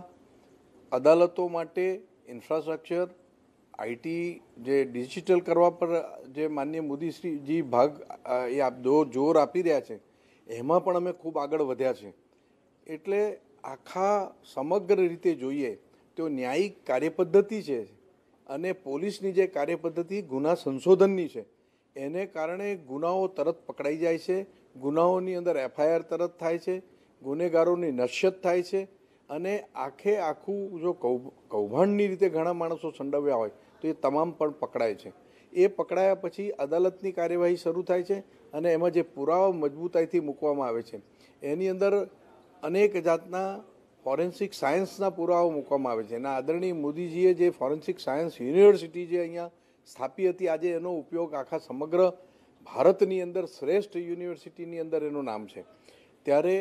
અદાલતો માટે ઇન્ફ્રાસ્ટ્રક્ચર, આઈટી જે ડિજિટલ કરવા પર જે માનનીય મોદીશ્રીજી ભાગ એ આપ દો જોર આપી રહ્યા છે, એમાં પણ અમે ખૂબ આગળ વધ્યા છે. એટલે આખા સમગ્ર રીતે જોઈએ તો ન્યાયિક કાર્યપદ્ધતિ છે અને પોલીસની જે કાર્યપદ્ધતિ ગુના સંશોધનની છે, એને કારણે ગુનાઓ તરત પકડાઈ જાય છે, ગુનાઓની અંદર એફઆઈઆર તરત થાય છે, ગુનેગારોની નશ્યત થાય છે અને આખે આખું જો કૌભાંડની રીતે ઘણા માણસો સંડોવ્યા હોય તો એ તમામ પણ પકડાય છે. એ પકડાયા પછી અદાલતની કાર્યવાહી શરૂ થાય છે અને એમાં જે પુરાવા મજબૂતાઈથી મૂકવામાં આવે છે એની અંદર અનેક જાતના ફોરેન્સિક સાયન્સના પુરાવા મૂકવામાં આવે છે. અને આદરણીય મોદીજીએ જે ફોરેન્સિક સાયન્સ યુનિવર્સિટી જે અહીંયા સ્થાપી હતી, આજે એનો ઉપયોગ આખા સમગ્ર ભારતની અંદર શ્રેષ્ઠ યુનિવર્સિટીની અંદર એનું નામ છે. ત્યારે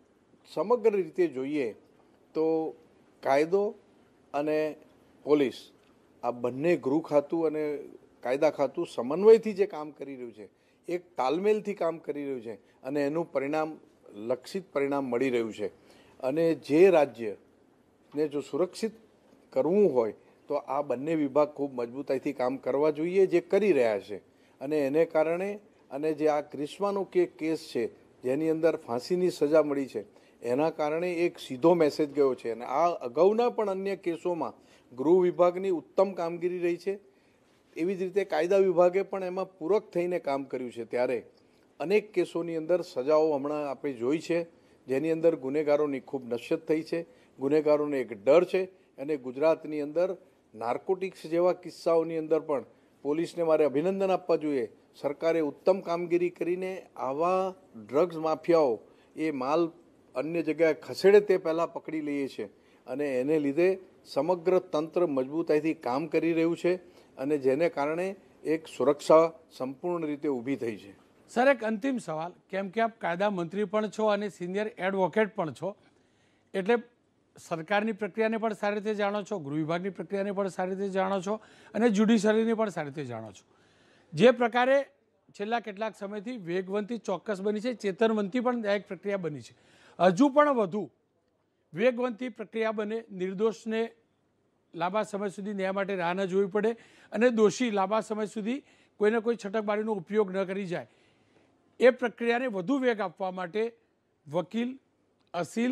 સમગ્ર રીતે જોઈએ તો કાયદો અને પોલીસ આ બંને ગૃહ ખાતું અને કાયદા ખાતું સમન્વયથી જે કામ કરી રહ્યું છે, એક તાલમેલથી કામ કરી રહ્યું છે અને એનું પરિણામ લક્ષિત પરિણામ મળી રહ્યું છે. અને જે રાજ્યને જો સુરક્ષિત કરવું હોય તો આ બંને વિભાગ ખૂબ મજબૂતાઈથી કામ કરવા જોઈએ, જે કરી રહ્યા છે. અને એને કારણે અને જે આ ક્રિશ્માનો કે કેસ છે જેની અંદર ફાંસીની સજા મળી છે, એના કારણે એક સીધો મેસેજ ગયો છે. અને આ અગાઉના પણ અન્ય કેસોમાં ગૃહ વિભાગની ઉત્તમ કામગીરી રહી છે, એવી જ રીતે કાયદા વિભાગે પણ એમાં પૂરક થઈને કામ કર્યું છે. ત્યારે અનેક કેસોની અંદર સજાઓ હમણાં આપણે જોઈ છે, જેની અંદર ગુનેગારોની ખૂબ નશ્યત થઈ છે, ગુનેગારોને એક ડર છે. અને ગુજરાતની અંદર નાર્કોટિક્સ જેવા કિસ્સાઓની અંદર પણ પોલીસને મારે અભિનંદન આપવા જોઈએ. સરકારે ઉત્તમ કામગીરી કરીને આવા ડ્રગ્સ માફિયાઓ એ માલ અન્ય જગ્યાએ ખસેડે તે પહેલાં પકડી લઈએ છે અને એને લીધે સમગ્ર તંત્ર મજબૂતાઈથી કામ કરી રહ્યું છે અને જેને કારણે એક સુરક્ષા સંપૂર્ણ રીતે ઊભી થઈ છે. સર, એક અંતિમ સવાલ, કેમ કે આપ કાયદા મંત્રી પણ છો અને સિનિયર એડવોકેટ પણ છો, એટલે સરકારની પ્રક્રિયાને પણ સારી રીતે જાણો છો, ગૃહ વિભાગની પ્રક્રિયાને પણ સારી રીતે જાણો છો અને જ્યુડિશરીને પણ સારી રીતે જાણો છો. જે પ્રકારે છેલ્લા કેટલાક સમયથી વેગવંતી ચોક્કસ બની છે, ચેતનવંતી પણ ન્યાયિક પ્રક્રિયા બની છે, હજુ પણ વધુ વેગવંતી પ્રક્રિયા બને, નિર્દોષને લાંબા સમય સુધી ન્યાય માટે રાહ ન જોવી પડે અને દોષી લાંબા સમય સુધી કોઈને કોઈ છટકબારીનો ઉપયોગ ન કરી જાય, એ પ્રક્રિયાને વધુ વેગ આપવા માટે વકીલ, અસીલ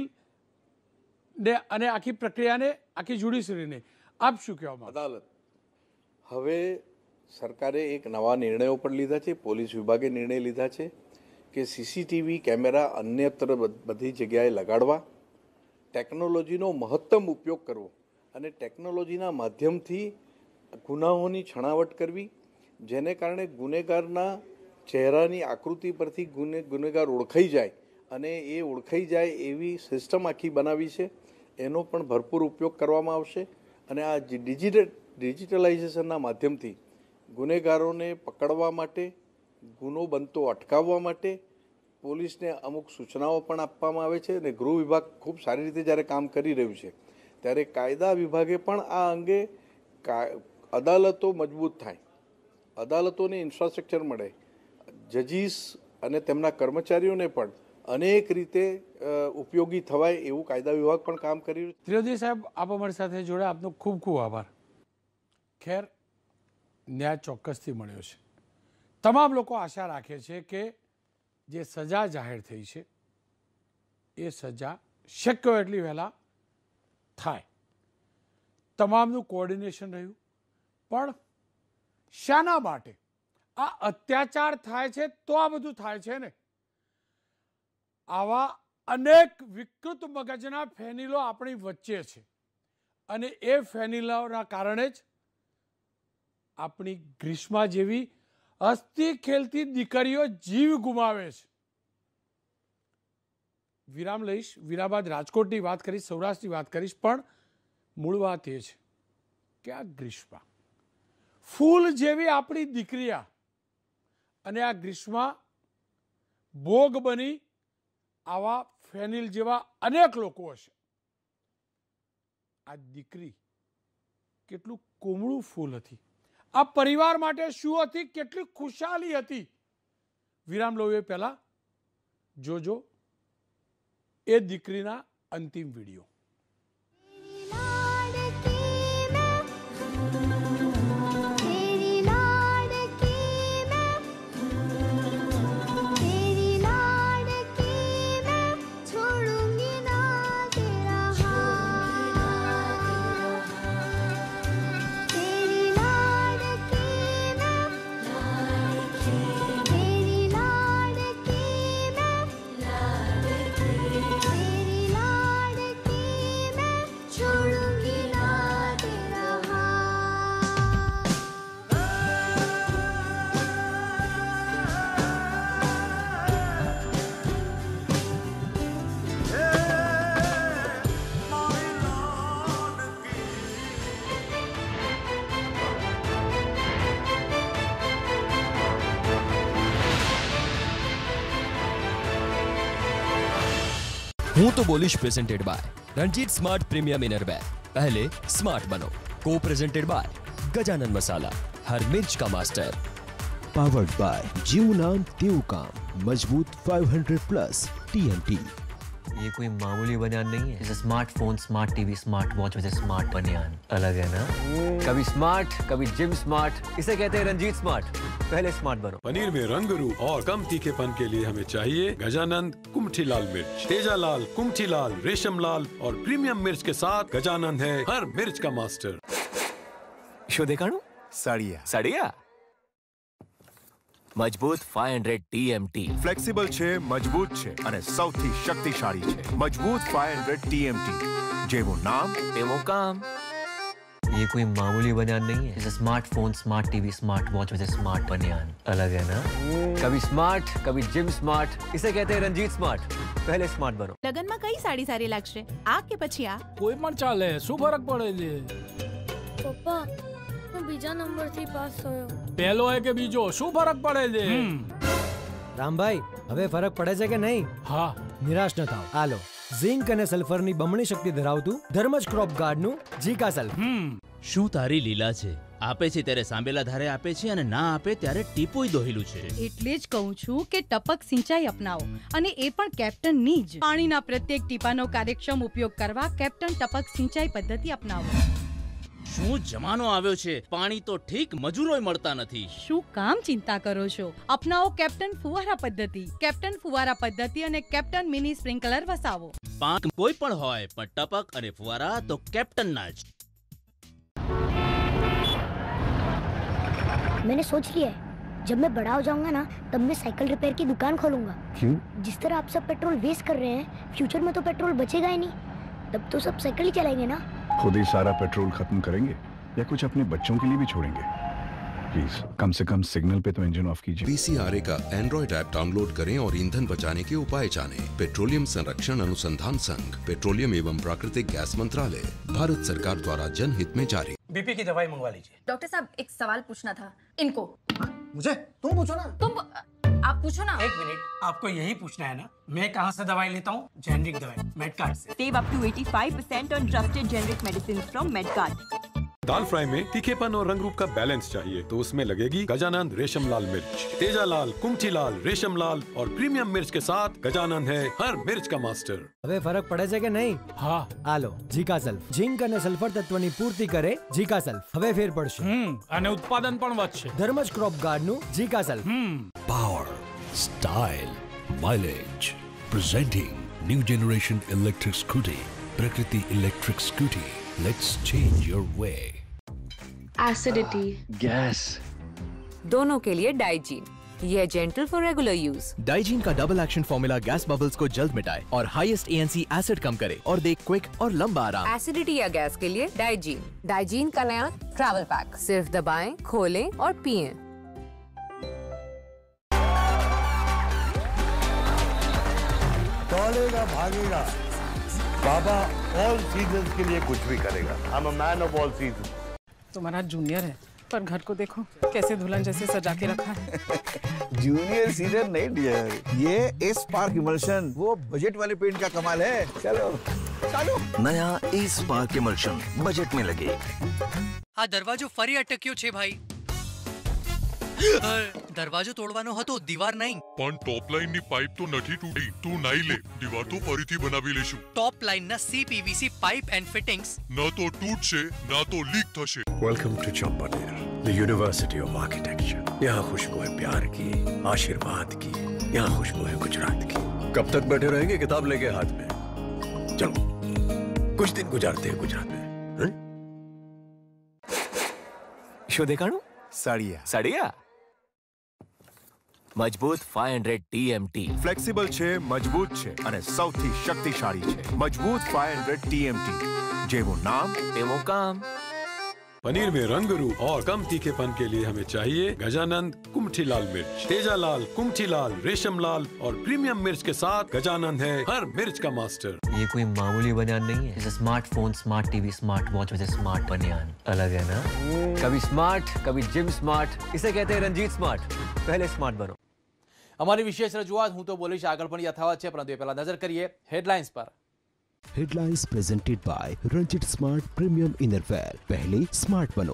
ને અને આખી પ્રક્રિયાને, આખી જ્યુડિશરીને આપ શું કહેવા માંગો? અદાલત હવે સરકારે એક નવા નિર્ણયો પણ લીધા છે, પોલીસ વિભાગે નિર્ણય લીધા છે કે સીસીટીવી કેમેરા અન્યત્ર બધી જગ્યાએ લગાડવા, ટેકનોલોજીનો મહત્તમ ઉપયોગ કરવો અને ટેકનોલોજીના માધ્યમથી ગુનાઓની છણાવટ કરવી, જેને કારણે ગુનેગારના ચહેરાની આકૃતિ પરથી ગુને ગુનેગાર ઓળખાઈ જાય અને એ ઓળખાઈ જાય એવી સિસ્ટમ આખી બનાવી છે. એનો પણ ભરપૂર ઉપયોગ કરવામાં આવશે. અને આ ડિજિટલ ડિજિટલાઇઝેશનના માધ્યમથી ગુનેગારોને પકડવા માટે, ગુનો બનતો અટકાવવા માટે પોલીસને અમુક સૂચનાઓ પણ આપવામાં આવે છે. અને ગૃહ વિભાગ ખૂબ સારી રીતે જ્યારે કામ કરી રહ્યું છે, ત્યારે કાયદા વિભાગે પણ આ અંગે અદાલતો મજબૂત થાય, અદાલતોને ઇન્ફ્રાસ્ટ્રક્ચર મળે, જજીસ અને તેમના કર્મચારીઓને પણ અનેક રીતે ઉપયોગી થવાય એવું કાયદા વિભાગ પણ કામ કરી રહ્યું છે. ત્રિવેદી સાહેબ, આપ અમારી સાથે જોડે, આપનો ખૂબ ખૂબ આભાર. ખેર, ન્યાય ચોક્કસથી મળ્યો છે. તમામ લોકો આશા રાખે છે કે જે સજા જાહેર થઈ છે એ સજા શક્ય એટલી વહેલા થાય. તમામનું કોઓર્ડિનેશન રહ્યું, પણ શાના માટે આ અત્યાચાર થાય છે તો આ બધું થાય છે ને? આવા અનેક વિકૃત મગજના ફેનિલો આપણી વચ્ચે છે અને એ ફેનિલાઓના કારણે જ આપણી ગ્રીષ્મા જેવી હસતી ખેલતી દીકરીઓ જીવ ગુમાવે છે. વિરામ લઈશ, વિરામ બાદ રાજકોટની વાત કરીશ, સૌરાષ્ટ્રની વાત કરીશ, પણ મૂળ વાત એ છે કે આ ગ્રીષ્મા ફૂલ જેવી આપણી દીકરીયા અને આ ગ્રીષ્મા ભોગ બની આવા ફેનિલ જેવા અનેક લોકો હશે. આ દીકરી કેટલું કોમળું ફૂલ હતી, આ પરિવાર માટે શું હતી, કેટલી ખુશાલી હતી. વિરામ લઉં એ પહેલા જોજો એ દીકરીના અંતિમ વિડીયો. હું તો બોલીશ presented by Ranjit smart premium innerwear. पहले स्मार्ट बनो. को प्रेजेंटेड बाय गजानन मसाला, हर मिर्च का मास्टर. पावर्ड बाय जीव नाम तेव काम, मजबूत पाँच सौ प्लस टीएमटी. ये कोई मामूली बनियान नहीं है. जैसे smartphone, smart TV, smart watch वैसे स्मार्ट बनियान अलग है ना. कभी स्मार्ट, कभी जिम स्मार्ट. इसे कहते हैं रंजीत स्मार्ट. पहले स्मार्ट बनो. पनीर में रंग रूप और कम तीखेपन के लिए हमें चाहिए गजानंद कुमठी लाल मिर्च. तेजा लाल, कुमठी लाल, रेशम लाल और प्रीमियम मिर्च के साथ गजानंद है हर मिर्च का मास्टर. शो देखाणु सड़िया सड़िया मजबूत पाँच सौ टीएमटी. फ्लेक्सिबल છે, મજબૂત છે અને સૌથી શક્તિશાળી છે. મજબૂત पाँच सौ टीएमटी. જેવું નામ તેવું કામ. ये कोई मामूली बनियान नहीं है. जैसे smartphone, smart TV, smart watch वैसे स्मार्ट बनियान अलग है ना. कभी स्मार्ट, कभी जिम स्मार्ट. इसे कहते हैं रंजीत स्मार्ट. पहले स्मार्ट बनो. લગન માં કઈ સાડી સારી લાગશે, આ કે પછી આ? કોઈ પણ ચાલે, શું ફરક પડે છે? પપ્પા, હું બીજા નંબર થી પાસ થયો. પહેલો હે કે બીજો, શું ફરક પડે છે? રામભાઈ, હવે ફરક પડે છે કે નહીં? હા. નિરાશ ન થાઓ. આલો ઝિંક અને સલ્ફરની બમણી શક્તિ ધરાવતું ધર્મજ ક્રોપ ગાર્ડનું જીકા સલ્ફ. શું તારી લીલા છે? આપે છે ત્યારે સાંભેલા ધારે આપે છે અને ના આપે ત્યારે ટીપોય દોહેલું છે. એટલે જ કહું છું કે ટપક સિંચાઈ અપનાવો, અને એ પણ કેપ્ટનની જ. પાણીના પ્રત્યેક ટીપાનો કાર્યક્ષમ ઉપયોગ કરવા કેપ્ટન ટપક સિંચાઈ પદ્ધતિ અપનાવો. શું જમાનો આવ્યો છે, પાણી તો ઠીક, મજૂરોય મળતા નથી. શું કામ ચિંતા કરો છો? અપનાવો કેપ્ટન ફુવારા પદ્ધતિ. કેપ્ટન ફુવારા પદ્ધતિ અને કેપ્ટન મિની સ્પ્રિંકલર વસાવો. પાક કોઈ પણ હોય, પણ ટપક અને ફુવારા તો કેપ્ટનના જ. मैंने सोच लिया है, जब मैं बड़ा हो जाऊंगा ना, तब मैं साइकिल रिपेयर की दुकान खोलूंगा. क्यों? जिस तरह आप सब पेट्रोल वेस्ट कर रहे हैं, फ्यूचर में तो पेट्रोल बचेगा ही नहीं. तब तो सब साइकिल ही चलाएंगे ना. खुद ही सारा पेट्रोल खत्म करेंगे या कुछ अपने बच्चों के लिए भी छोड़ेंगे? प्लीज कम से कम सिग्नल पे तो इंजन ऑफ कीजिए. पीसीआरए का एंड्रॉइड ऐप डाउनलोड करें और ईंधन बचाने के उपाय जानें. पेट्रोलियम संरक्षण अनुसंधान संघ, पेट्रोलियम एवं प्राकृतिक गैस मंत्रालय, भारत सरकार द्वारा जनहित में जारी. बीपी की दवाई मंगवा लीजिए. डॉक्टर साहब, एक सवाल पूछना था इनको. मुझे? तुम पूछो ना. तुम आप पूछो ना. एक मिनट, आपको यही पूछना है ना? मैं कहाँ से दवाई लेता हूँ? जेनरिक दवाई, मेडकार्ड से. Save up to eighty-five percent on trusted generic medicines from Medcard. दाल फ्राई में तीखेपन और रंग रूप का बैलेंस चाहिए तो उसमें लगेगी गजानंद रेशम लाल मिर्च. तेजा लाल, कुमठी लाल, रेशम लाल और प्रीमियम मिर्च के साथ गजानंद है हर मिर्च का मास्टर. હવે ફરક પડે છે કે નહીં? હા. આલો જીકા સલ્ફ. ઝિંક અને સલ્ફર તત્વની પૂર્તિ કરે જીકા સલ્ફ. હવે ફેર પડશે. હમ અને ઉત્પાદન પણ વધશે. ધર્મજ ક્રોપ ગાર્ડનું જીકા સલ્ફ. Power, style, mileage. Presenting new generation electric scooty, Prakriti electric scooty. Let's change your way. Acidity, Gas. दोनों के लिए डाइजीन। ये gentle for regular use. Digene का double action formula gas bubbles को जल्द मिटाए और highest A N C acid कम करे और दे क्विक और लंबा आराम। एसिडिटी या गैस के लिए डाइजीन। डाइजीन का नया ट्रैवल पैक, सिर्फ दबाएं, खोलें और पिएं। दौड़ेगा, भागेगा, बाबा ऑल सीजन्स के लिए कुछ भी करेगा। I am a man of all season. तुम्हारा जूनियर है, पर घर को देखो कैसे दुल्हन जैसे सजा के रखा है। जूनियर सीनियर नहीं डियर, ये एस पार्क इमल्शन, वो बजट वाले पेंट का कमाल है। चलो चलो। नया एस पार्क इमल्शन बजट में लगे। આ દરવાજો ફરી અટક્યો છે ભાઈ. દરવાજો તોડવાનો હતો, દીવાર નહીં. પણ ટોપ લાઈનની પાઇપ તો નથી તૂટી. તું નાઈ લે, દીવાર તો ફરીથી બનાવી લેશું. ટોપ લાઈનના સીપીવીસી પાઇપ એન્ડ ફિટિંગ્સ ના તો તૂટશે, ના તો લીક થશે. Welcome to Champaner, the university of architecture. यहाँ खुशबू है प्यार की, आशीर्वाद की, यहाँ खुशबू है गुजरात की। कब तक बैठे रहेंगे किताब लेके हाथ में? चलो कुछ दिन गुजारते हैं गुजरात में। शो देखाणु સળિયા સળિયા મજબૂત પાંચ સો ટીએમટી ફ્લેક્સિબલ છે, મજબૂત છે અને સૌથી શક્તિશાળી છે. મજબૂત પાંચ સો ટીએમટી, જેવું નામ તેવું કામ. पनीर में रंग रूप और कम तीखेपन के लिए हमें चाहिए गजानंद कुमठी लाल मिर्च। तेजा लाल, कुमठी लाल, रेशम लाल और प्रीमियम मिर्च के साथ गजानंद है हर मिर्च का मास्टर। ये कोई मामूली बनियान नहीं है, जैसे smartphone, smart TV, smart watch with smart बनियान। अलग है ना? कभी स्मार्ट, कभी जिम स्मार्ट, इसे कहते हैं रंजीत स्मार्ट। पहले स्मार्ट बनो। અમારી વિશેષ રજૂઆત હું તો બોલીશ આગળ પણ યથાવત છે, પરંતુ એ પહેલા નજર કરીએ હેડલાઇન્સ પર. Headlines presented by Ranjit Smart Premium Innerwear. पहले स्मार्ट बनो.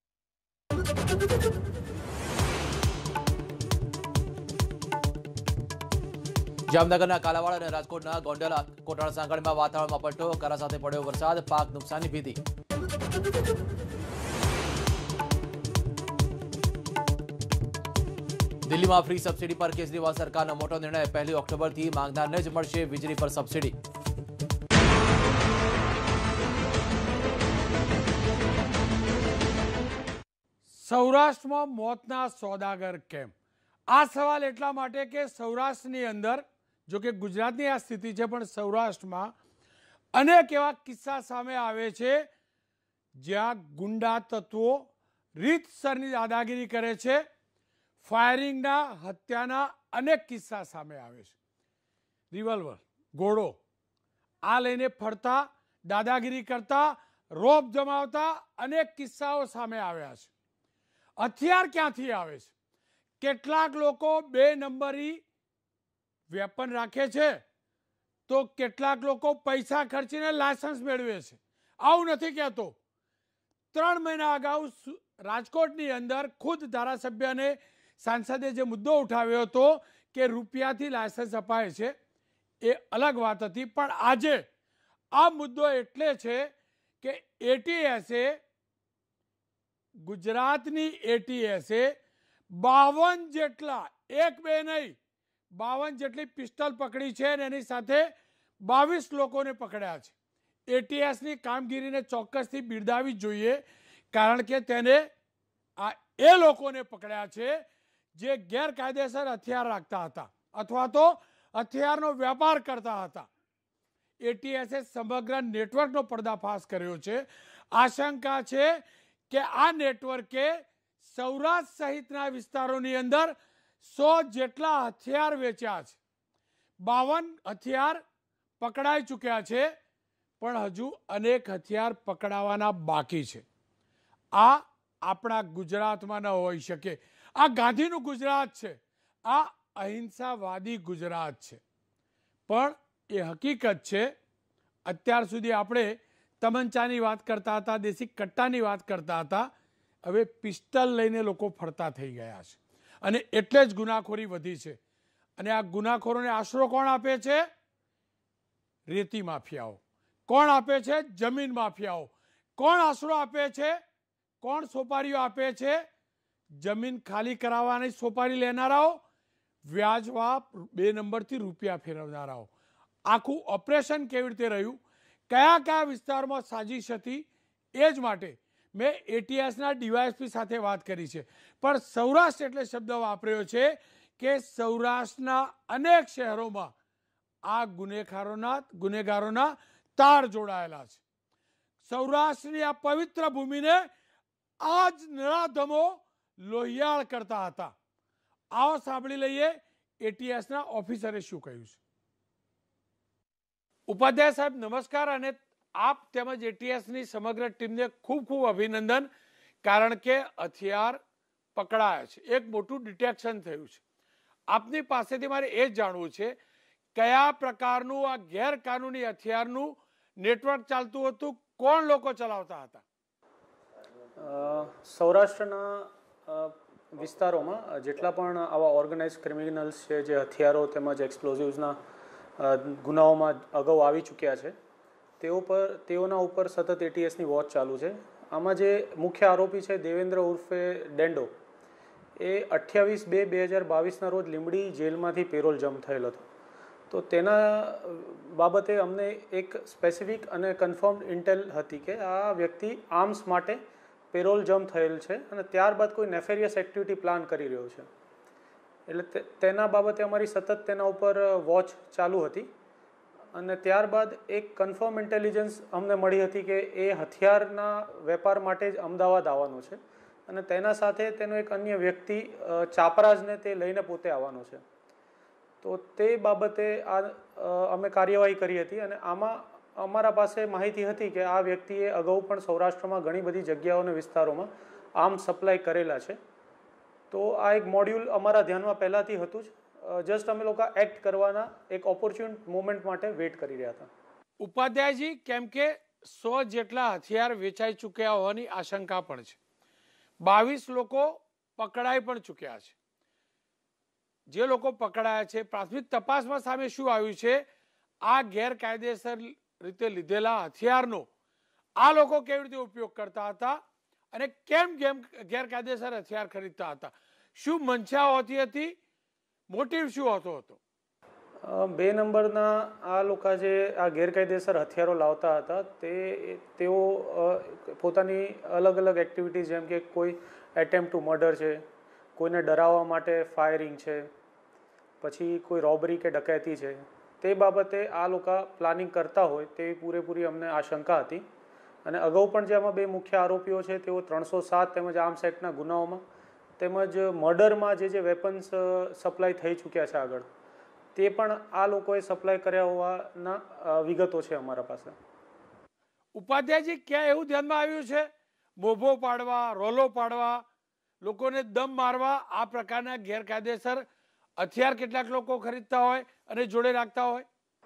જામનગરના કાલાવાડ અને રાજકોટના ગોંડલ કોટાળા સાંકળમાં વાતાવરણમાં પલટો, કરા સાથે પડ્યો વરસાદ, પાક નુકસાનની ભીતિ. દિલ્હીમાં ફ્રી સબસિડી પર કેજરીવાલ સરકારનો મોટો નિર્ણય, પહેલી ઓક્ટોબરથી માંગનારને જ મળશે વીજળી પર સબસિડી. સૌરાષ્ટ્રમાં મોતના સોદાગર કેમ? આ સવાલ એટલા માટે કે સૌરાષ્ટ્રની અંદર, જો કે ગુજરાતની આ સ્થિતિ છે, પણ સૌરાષ્ટ્રમાં અનેક એવા કિસ્સા સામે આવે છે જ્યાં ગુંડા તત્વો રીતસરની દાદાગીરી કરે છે. ફાયરિંગના, હત્યાના અનેક કિસ્સા સામે આવે છે. રિવોલ્વર, ઘોડો આ લઈને ફરતા, દાદાગીરી કરતા, રોપ જમાવતા અનેક કિસ્સાઓ સામે આવ્યા છે. હથિયાર ક્યાંથી આવે છે? કેટલાક લોકો બે નંબરી વેપન રાખે છે, તો કેટલાક લોકો પૈસા ખર્ચીને લાયસન્સ મેળવે છે. આવું નથી કહેતો. ત્રણ મહિના અગાઉ રાજકોટની અંદર ખુદ ધારાસભ્યને સાંસદે જે મુદ્દો ઉઠાવ્યો હતો કે રૂપિયાથી લાયસન્સ અપાય છે, એ અલગ વાત હતી. પણ આજે આ મુદ્દો એટલે છે કે એટીએસે, ગુજરાતની એટીએસે બાવન જેટલા, એક બે નહીં, બાવન જેટલી પિસ્તલ પકડી છે અને એની સાથે બાવીસ લોકોને પકડ્યા છે. એટીએસની કામગીરીને ચોક્કસથી બિરદાવવી જોઈએ, કારણ કે તેને આ એ લોકોને પકડ્યા છે જે ગેરકાયદેસર હથિયાર રાખતા હતા અથવા તો હથિયારનો વેપાર કરતા હતા. એટીએસે સમગ્ર નેટવર્કનો પર્દાફાશ કર્યો છે. આશંકા છે કે આ નેટવર્કે સૌરાષ્ટ્ર સહિતના વિસ્તારોની અંદર સો જેટલા હથિયાર વેચ્યા છે. બાવન હથિયાર પકડાઈ ચૂક્યા છે, પણ હજુ અનેક હથિયાર પકડાવાના બાકી છે. આ આપણા ગુજરાતમાં ન હોઈ શકે. આ ગાંધીનું ગુજરાત છે, આ અહિંસાવાદી ગુજરાત છે. પણ એ હકીકત છે, અત્યાર સુધી આપણે તમંચાની વાત કરતા હતા, દેશી કટ્ટાની વાત કરતા હતા, હવે પિસ્તલ લઈને લોકો ફરતા થઈ ગયા છે અને એટલે જ ગુનાખોરી વધી છે. અને આ ગુનાખોરોને આશરો કોણ આપે છે? રેતી માફિયાઓ. કોણ આપે છે? જમીન માફિયાઓ. કોણ આશરો આપે છે? કોણ સોપારીઓ આપે છે? જમીન ખાલી કરાવવાની સોપારી લેનારાઓ, વ્યાજવા બે નંબરથી રૂપિયા ફેરવનારાઓ. આખું ઓપરેશન કેવી રીતે રહ્યું કયા કયા વિસ્તારમાં સાજિશ હતી, એ જ માટે મેં એટીએસના ડીવાયએસપી સાથે વાત કરી છે. પણ સૌરાષ્ટ્ર એટલે શબ્દ વાપર્યો છે કે સૌરાષ્ટ્રના અનેક શહેરોમાં આ ગુનેગારોના ગુનેગારોના તાર જોડાયેલા છે. સૌરાષ્ટ્રની આ પવિત્ર ભૂમિને આ જ નરાધમો લોહિયાળ કરતા હતા. આવો સાંભળી લઈએ એટીએસના ઓફિસરે શું કહ્યું છે. ઉપાધ્યાય સાહેબ નમસ્કાર, અને આપ તેમજ એટીએસની સમગ્ર ટીમને ખૂબ ખૂબ અભિનંદન, કારણ કે હથિયાર પકડાયા છે, એક મોટું ડિટેક્શન થયું છે. આપની પાસેથી મારે એ જ જાણવું છે, કયા પ્રકારનું આ ગેરકાનૂની હથિયારનું નેટવર્ક ચાલતું હતું, કોણ લોકો ચલાવતા હતા? સૌરાષ્ટ્રના વિસ્તારોમાં જેટલા પણ આવા ઓર્ગેનાઇઝ ક્રિમિનલ્સ છે, જે હથિયારો તેમજ એક્સપ્લોઝિવ્સના ગુનાઓમાં અગાઉ આવી ચૂક્યા છે, તેઓ પર તેઓના ઉપર સતત એટીએસની વોચ ચાલુ છે. આમાં જે મુખ્ય આરોપી છે દેવેન્દ્ર ઉર્ફે ડેન્ડો, એ અઠ્યાવીસ બે બે હજાર બાવીસના રોજ લીંબડી જેલમાંથી પેરોલ જમ્પ થયેલ હતો. તો તેના બાબતે અમને એક સ્પેસિફિક અને કન્ફર્મ ઇન્ટેલ હતી કે આ વ્યક્તિ આર્મ્સ માટે પેરોલ જમ્પ થયેલ છે અને ત્યારબાદ કોઈ નેફેરિયસ એક્ટિવિટી પ્લાન કરી રહ્યો છે. એટલે તેના બાબતે અમારી સતત તેના ઉપર વોચ ચાલુ હતી. અને ત્યારબાદ એક કન્ફર્મ ઇન્ટેલિજન્સ અમને મળી હતી કે એ હથિયારના વેપાર માટે જ અમદાવાદ આવવાનો છે અને તેના સાથે તેનો એક અન્ય વ્યક્તિ ચાપરાજને તે લઈને પોતે આવવાનો છે. તો તે બાબતે આ અમે કાર્યવાહી કરી હતી અને આમાં અમારા પાસે માહિતી હતી કે આ વ્યક્તિએ અગાઉ પણ સૌરાષ્ટ્રમાં ઘણી બધી જગ્યાઓ અને વિસ્તારોમાં આર્મ સપ્લાય કરેલા છે. તો આ એક મોડ્યુલ અમારા ધ્યાનમાં પહેલાંથી હતું જ. જસ્ટ અમે લોકો એક્ટ કરવાના એક ઓપોર્ચ્યુન મોમેન્ટ માટે વેઇટ કરી રહ્યા હતા. ઉપાધ્યાયજી, કેમ કે સો જેટલા હથિયાર વેચાઈ ચૂક્યા હોવાની આશંકા પણ છે. બાવીસ લોકો પકડાઈ પણ ચૂક્યા છે. જે લોકો પકડાયા છે, પ્રાથમિક તપાસમાં સામે શું આવ્યું છે, આ ગેરકાયદેસર રીતે લીધેલા હથિયારનો આ લોકો કેવી રીતે ઉપયોગ કરતા હતા અને કેમ કેમ ગેરકાયદેસર હથિયાર ખરીદતા હતા? શું મંશા હોતી હતી? મોટિવ શું હતો હતો? બે નંબરના આ લોકો જે આ ગેરકાયદેસર હથિયારો લાવતા હતા તે તેઓ પોતાની અલગ અલગ એક્ટિવિટીઝ, જેમ કે કોઈ એટેમ્પ્ટ ટુ મર્ડર છે, કોઈને ડરાવવા માટે ફાયરિંગ છે, પછી કોઈ રોબરી કે ડકૈતી છે, તે બાબતે આ લોકો પ્લાનિંગ કરતા હોય તેવી પૂરેપૂરી અમને આશંકા હતી. અને અગાઉ પણ જે આમાં બે મુખ્ય આરોપીઓ છે તેઓ ત્રણસો સાત તેમજ આર્મ્સ એક્ટના ગુનાઓમાં તેમજ મર્ડરમાં જે જે વેપન્સ સપ્લાય થઈ ચૂક્યા છે આગળ, તે પણ આ લોકોએ સપ્લાય કર્યા હોવાના વિગતો છે અમારા પાસે. ઉપાધ્યાયજી, ક્યાં એવું ધ્યાનમાં આવ્યું છે મોભો પાડવા, રોલો પાડવા, લોકોને દમ મારવા, આ પ્રકારના ગેરકાયદેસર હથિયાર કેટલાક લોકો ખરીદતા હોય અને જોડે રાખતા હોય?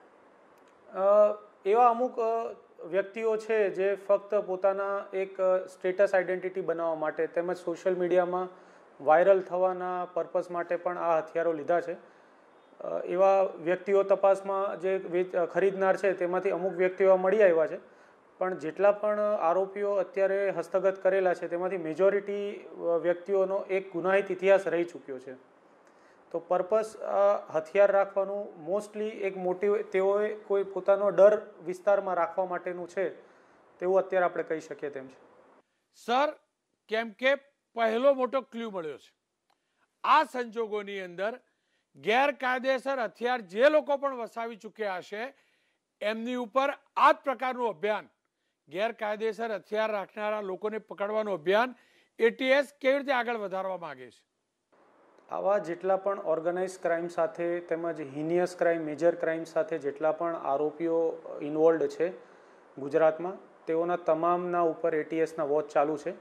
એવા અમુક વ્યક્તિઓ છે જે ફક્ત પોતાના એક સ્ટેટસ આઈડેન્ટિટી બનાવવા માટે તેમજ સોશિયલ મીડિયામાં વાયરલ થવાના પર્પઝ માટે પણ આ હથિયારો લીધા છે. એવા વ્યક્તિઓ તપાસમાં જે ખરીદનાર છે તેમાંથી અમુક વ્યક્તિઓ મળી આવ્યા છે, પણ જેટલા પણ આરોપીઓ અત્યારે હસ્તગત કરેલા છે તેમાંથી મેજોરિટી વ્યક્તિઓનો એક ગુનાહિત ઇતિહાસ રહી ચૂક્યો છે. તો પર્પઝ હથિયાર રાખવાનું મોસ્ટલી એક મોટિવ તેઓએ કોઈ પોતાનો ડર વિસ્તારમાં રાખવા માટેનું છે તેવું અત્યારે આપણે કહી શકીએ તેમ છે. સર, કેમ કે પહેલો મોટો ક્લ્યુ મળ્યો છે. આ સંજોગોની અંદર ગેરકાયદેસર હથિયાર જે લોકો પણ વસાવી ચૂક્યા હશે એમની ઉપર આ જ પ્રકારનું અભિયાન, ગેરકાયદેસર હથિયાર રાખનારા લોકોને પકડવાનું અભિયાન એટીએસ કેવી રીતે આગળ વધારવા માંગે છે? આવા જેટલા પણ ઓર્ગેનાઇઝ ક્રાઇમ સાથે તેમજ હિનિયસ ક્રાઇમ, મેજર ક્રાઇમ સાથે જેટલા પણ આરોપીઓ ઇન્વોલ્ડ છે ગુજરાતમાં, તેઓના તમામના ઉપર એટીએસના વોચ ચાલુ છે.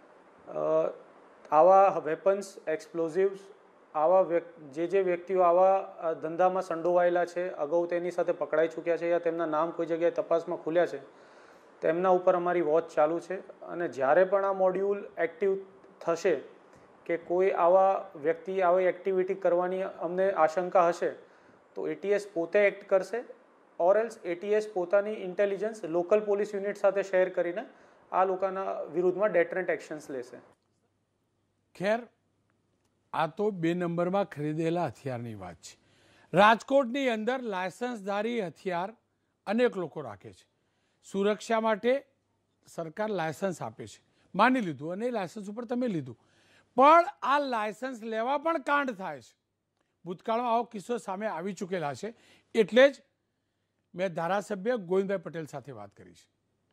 આવા વેપન્સ, એક્સપ્લોઝિવ્સ, આવા જે જે વ્યક્તિઓ આવા ધંધામાં સંડોવાયેલા છે, અગાઉ તેની સાથે પકડાઈ ચૂક્યા છે યા તેમના નામ કોઈ જગ્યાએ તપાસમાં ખુલ્યા છે, તેમના ઉપર અમારી વોચ ચાલુ છે. અને જ્યારે પણ આ મોડ્યુલ એક્ટિવ થશે કે કોઈ આવા વ્યક્તિ આવી એક્ટિવિટી કરવાની અમને આશંકા હશે તો એટીએસ પોતે એક્ટ કરશે, ઓર એલ્સ એટીએસ પોતાની ઇન્ટેલિજન્સ લોકલ પોલીસ યુનિટ સાથે શેર કરીને આ લોકોના વિરુદ્ધમાં ડેટરન્ટ એક્શન્સ લેશે. ખેર, આ તો બે નંબરમાં ખરીદેલા હથિયારની વાત છે. રાજકોટની અંદર લાયસન્સધારી હથિયાર અનેક લોકો રાખે છે. સુરક્ષા માટે સરકાર લાયસન્સ આપે છે, માની લીધું, અને એ લાયસન્સ ઉપર તમે લીધું, પણ આ લાયસન્સ લેવા પણ કાંડ થાય છે. ભૂતકાળમાં આવો કિસ્સો સામે આવી ચૂકેલા છે. એટલે જ મેં ધારાસભ્ય ગોવિંદભાઈ પટેલ સાથે વાત કરી છે.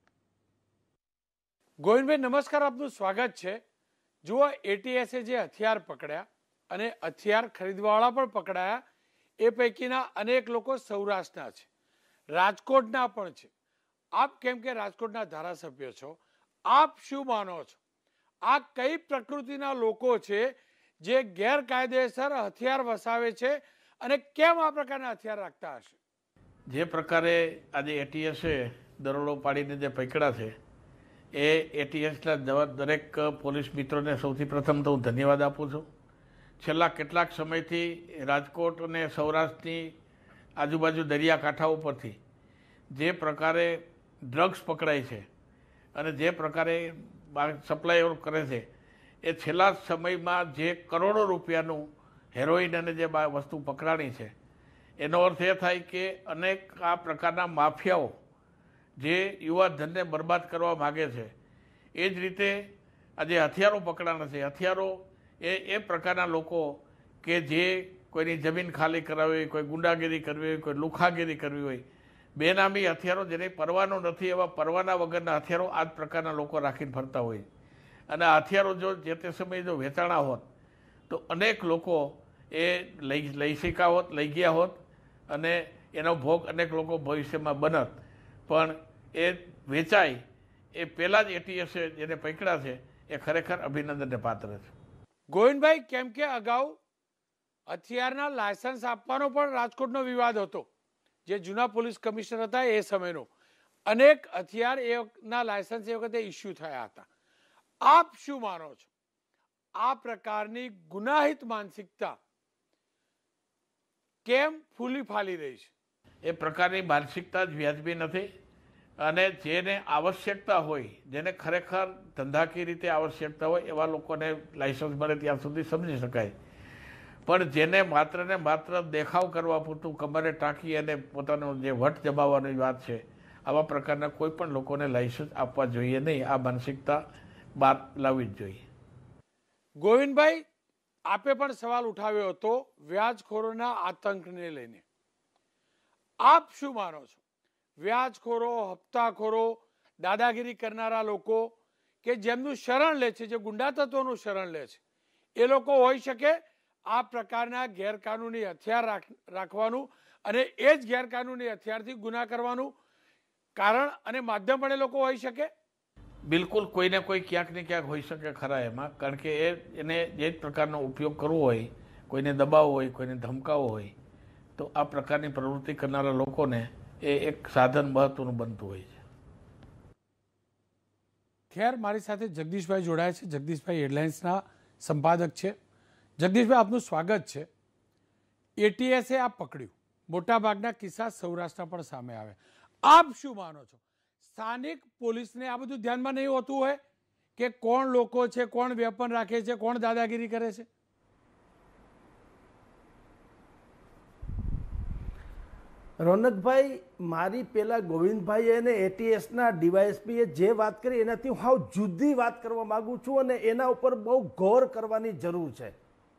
ગોવિંદભાઈ, નમસ્કાર, આપનું સ્વાગત છે. જુઓ, એટીએસે જે હથિયાર પકડ્યા અને હથિયાર ખરીદવાવાળા પણ પકડાયા, એ પૈકીના અનેક લોકો સૌરાષ્ટ્રના છે, રાજકોટના પણ છે. આપ કેમ કે રાજકોટના ધારાસભ્ય છો, આપ શું માનો છો, આ કઈ પ્રકૃતિના લોકો છે જે ગેરકાયદેસર હથિયાર વસાવે છે અને કેમ આ પ્રકારના હથિયાર રાખતા હશે? જે પ્રકારે આજે એટીએસે દરોડો પાડીને જે પકડ્યા છે એ એટીએસના દરેક પોલીસ મિત્રોને સૌથી પ્રથમ તો હું ધન્યવાદ આપું છું. છેલ્લા કેટલાક સમયથી રાજકોટ અને સૌરાષ્ટ્રની આજુબાજુ દરિયાકાંઠા ઉપરથી જે પ્રકારે ડ્રગ્સ પકડાય છે અને જે પ્રકારે સપ્લાય કરે છે, એ છેલ્લા સમયમાં જે કરોડો રૂપિયાનું હેરોઇન અને જે વસ્તુ પકડાણી છે, એનો અર્થ એ થાય કે અનેક આ પ્રકારના માફિયાઓ જે યુવા ધનને બરબાદ કરવા માગે છે, એ જ રીતે આજે હથિયારો પકડાણા છે. હથિયારો એ એ પ્રકારના લોકો કે જે કોઈની જમીન ખાલી કરાવી હોય, કોઈ ગુંડાગીરી કરવી હોય, કોઈ લુખાગીરી કરવી હોય, બેનામી હથિયારો જેને પરવાનો નથી એવા પરવાના વગરના હથિયારો આ જ પ્રકારના લોકો રાખીને ફરતા હોય. અને આ હથિયારો જો જે તે સમયે જો વેચાણા હોત તો અનેક લોકો એ લઈ લઈ શક્યા હોત, લઈ ગયા હોત, અને એનો ભોગ અનેક લોકો ભવિષ્યમાં બનત. પણ એ વેચાય એ પહેલાં જ એટીએસે જેને પકડ્યા છે એ ખરેખર અભિનંદનને પાત્ર છે. ગોવિંદભાઈ, કેમ કે અગાઉ હથિયારના લાયસન્સ આપવાનો પણ રાજકોટનો વિવાદ હતો. જે જૂના પોલીસ કમિશનર હતા એ સમયનો, અનેક હથિયાર એના લાયસન્સ એ વખતે ઇસ્યુ થયા હતા. આપ શું માનો છો, આ પ્રકારની ગુનાહિત માનસિકતા કેમ ફૂલી ફાલી રહી છે? એ પ્રકારની માનસિકતા જ વ્યાજબી નથી. અને જેને આવશ્યકતા હોય, જેને ખરેખર ધંધાકીય રીતે આવશ્યકતા હોય એવા લોકોને લાયસન્સ મળે ત્યાં સુધી સમજી શકાય. પણ જેને માત્ર ને માત્ર દેખાવ કરવા પૂરતું કમરે ટાંકી અને પોતાનો જે વટ જમાવવાની વાત છે, આવા પ્રકારના કોઈ પણ લોકોને લાયસન્સ આપવા જોઈએ નહીં. આ માનસિકતા બહાર લાવવી જ જોઈએ. ગોવિંદભાઈ, આપે પણ સવાલ ઉઠાવ્યો હતો વ્યાજખોરોના આતંકને લઈને. આપ શું માનો છો, વ્યાજખોરો, હપ્તાખોરો, દાદાગીરી કરનારા લોકો કે જેમનું શરણ લે છે, જે ગુંડા તત્વોનું શરણ લે છે, એ લોકો હોઈ શકે આ પ્રકારના ગેરકાનૂની હથિયાર રાખવાનું અને એ જ ગેરકાનૂની હથિયારથી ગુના કરવાનું કારણ અને માધ્યમ પણ એ લોકો હોઈ શકે? બિલકુલ, કોઈને કોઈ ક્યાંક ને ક્યાંક હોઈ શકે ખરા એમાં. કારણ કે એ એને જે જ પ્રકારનો ઉપયોગ કરવો હોય, કોઈને દબાવવો હોય, કોઈને ધમકાવવો હોય, તો આ પ્રકારની પ્રવૃત્તિ કરનારા લોકોને એ એક સાધન મહત્વનું બનતું હોય છે. ખેર, મારી સાથે જગદીશભાઈ જોડાયા છે. જગદીશભાઈ હેડલાઇન્સના સંપાદક છે. જગદીશભાઈ, આપનું સ્વાગત છે. એટીએસે આ પકડ્યું, મોટાભાગના કિસ્સા સૌરાષ્ટ્રના પણ સામે આવે. આપ શું માનો છો, સ્થાનિક પોલીસને આ બધું ધ્યાનમાં નહીં હોતું હોય કે કોણ લોકો છે, કોણ વેપન રાખે છે, કોણ દાદાગીરી કરે છે? રોનકભાઈ, મારી પેલા ગોવિંદભાઈ અને એટીએસના ડીવાયએસપીએ જે વાત કરી એનાથી હું હાવ જુદી વાત કરવા માંગુ છું અને એના ઉપર બહુ ગૌર કરવાની જરૂર છે.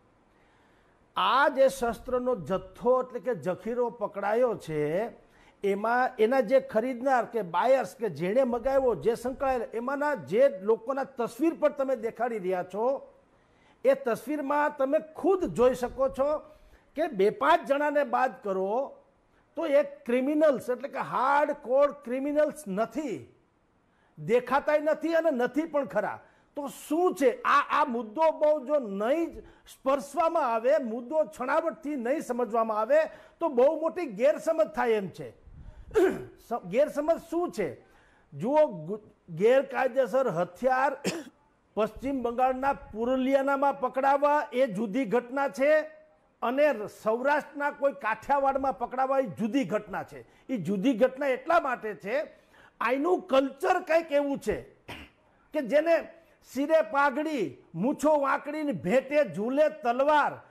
આ જે શસ્ત્રનો જથ્થો એટલે કે જખીરો પકડાયો છે, એમાં એના જે ખરીદનાર કે બાયર્સ કે જેણે મગાવ્યો, જે સંકળાયેલા, એમાંના જે લોકોના તસવીર પર તમે દેખાડી રહ્યા છો, એ તસવીરમાં તમે ખુદ જોઈ શકો છો કે બે પાંચ જણાને બાદ કરો તો એ ક્રિમિનલ્સ એટલે કે હાર્ડ કોર ક્રિમિનલ્સ નથી, દેખાતાય નથી અને નથી પણ ખરા. તો શું છે આ આ મુદ્દો બહુ જો નહીં સ્પર્શવામાં આવે, મુદ્દો છણાવટથી નહીં સમજવામાં આવે તો બહુ મોટી ગેરસમજ થાય એમ છે. ગેરસમજ શું છે? જુઓ, ગેરકાયદેસર હથિયાર પશ્ચિમ બંગાળના પુરુલિયાનામાં પકડાવવા એ જુદી ઘટના છે અને સૌરાષ્ટ્રના કોઈ કાઠિયાવાડમાં પકડાવવા એ જુદી ઘટના છે. એ જુદી ઘટના એટલા માટે છે, આનું કલ્ચર કંઈક એવું છે કે જેને સિરે પાઘડી, મૂછો વાંકડીને ભેટે ઝૂલે તલવાર,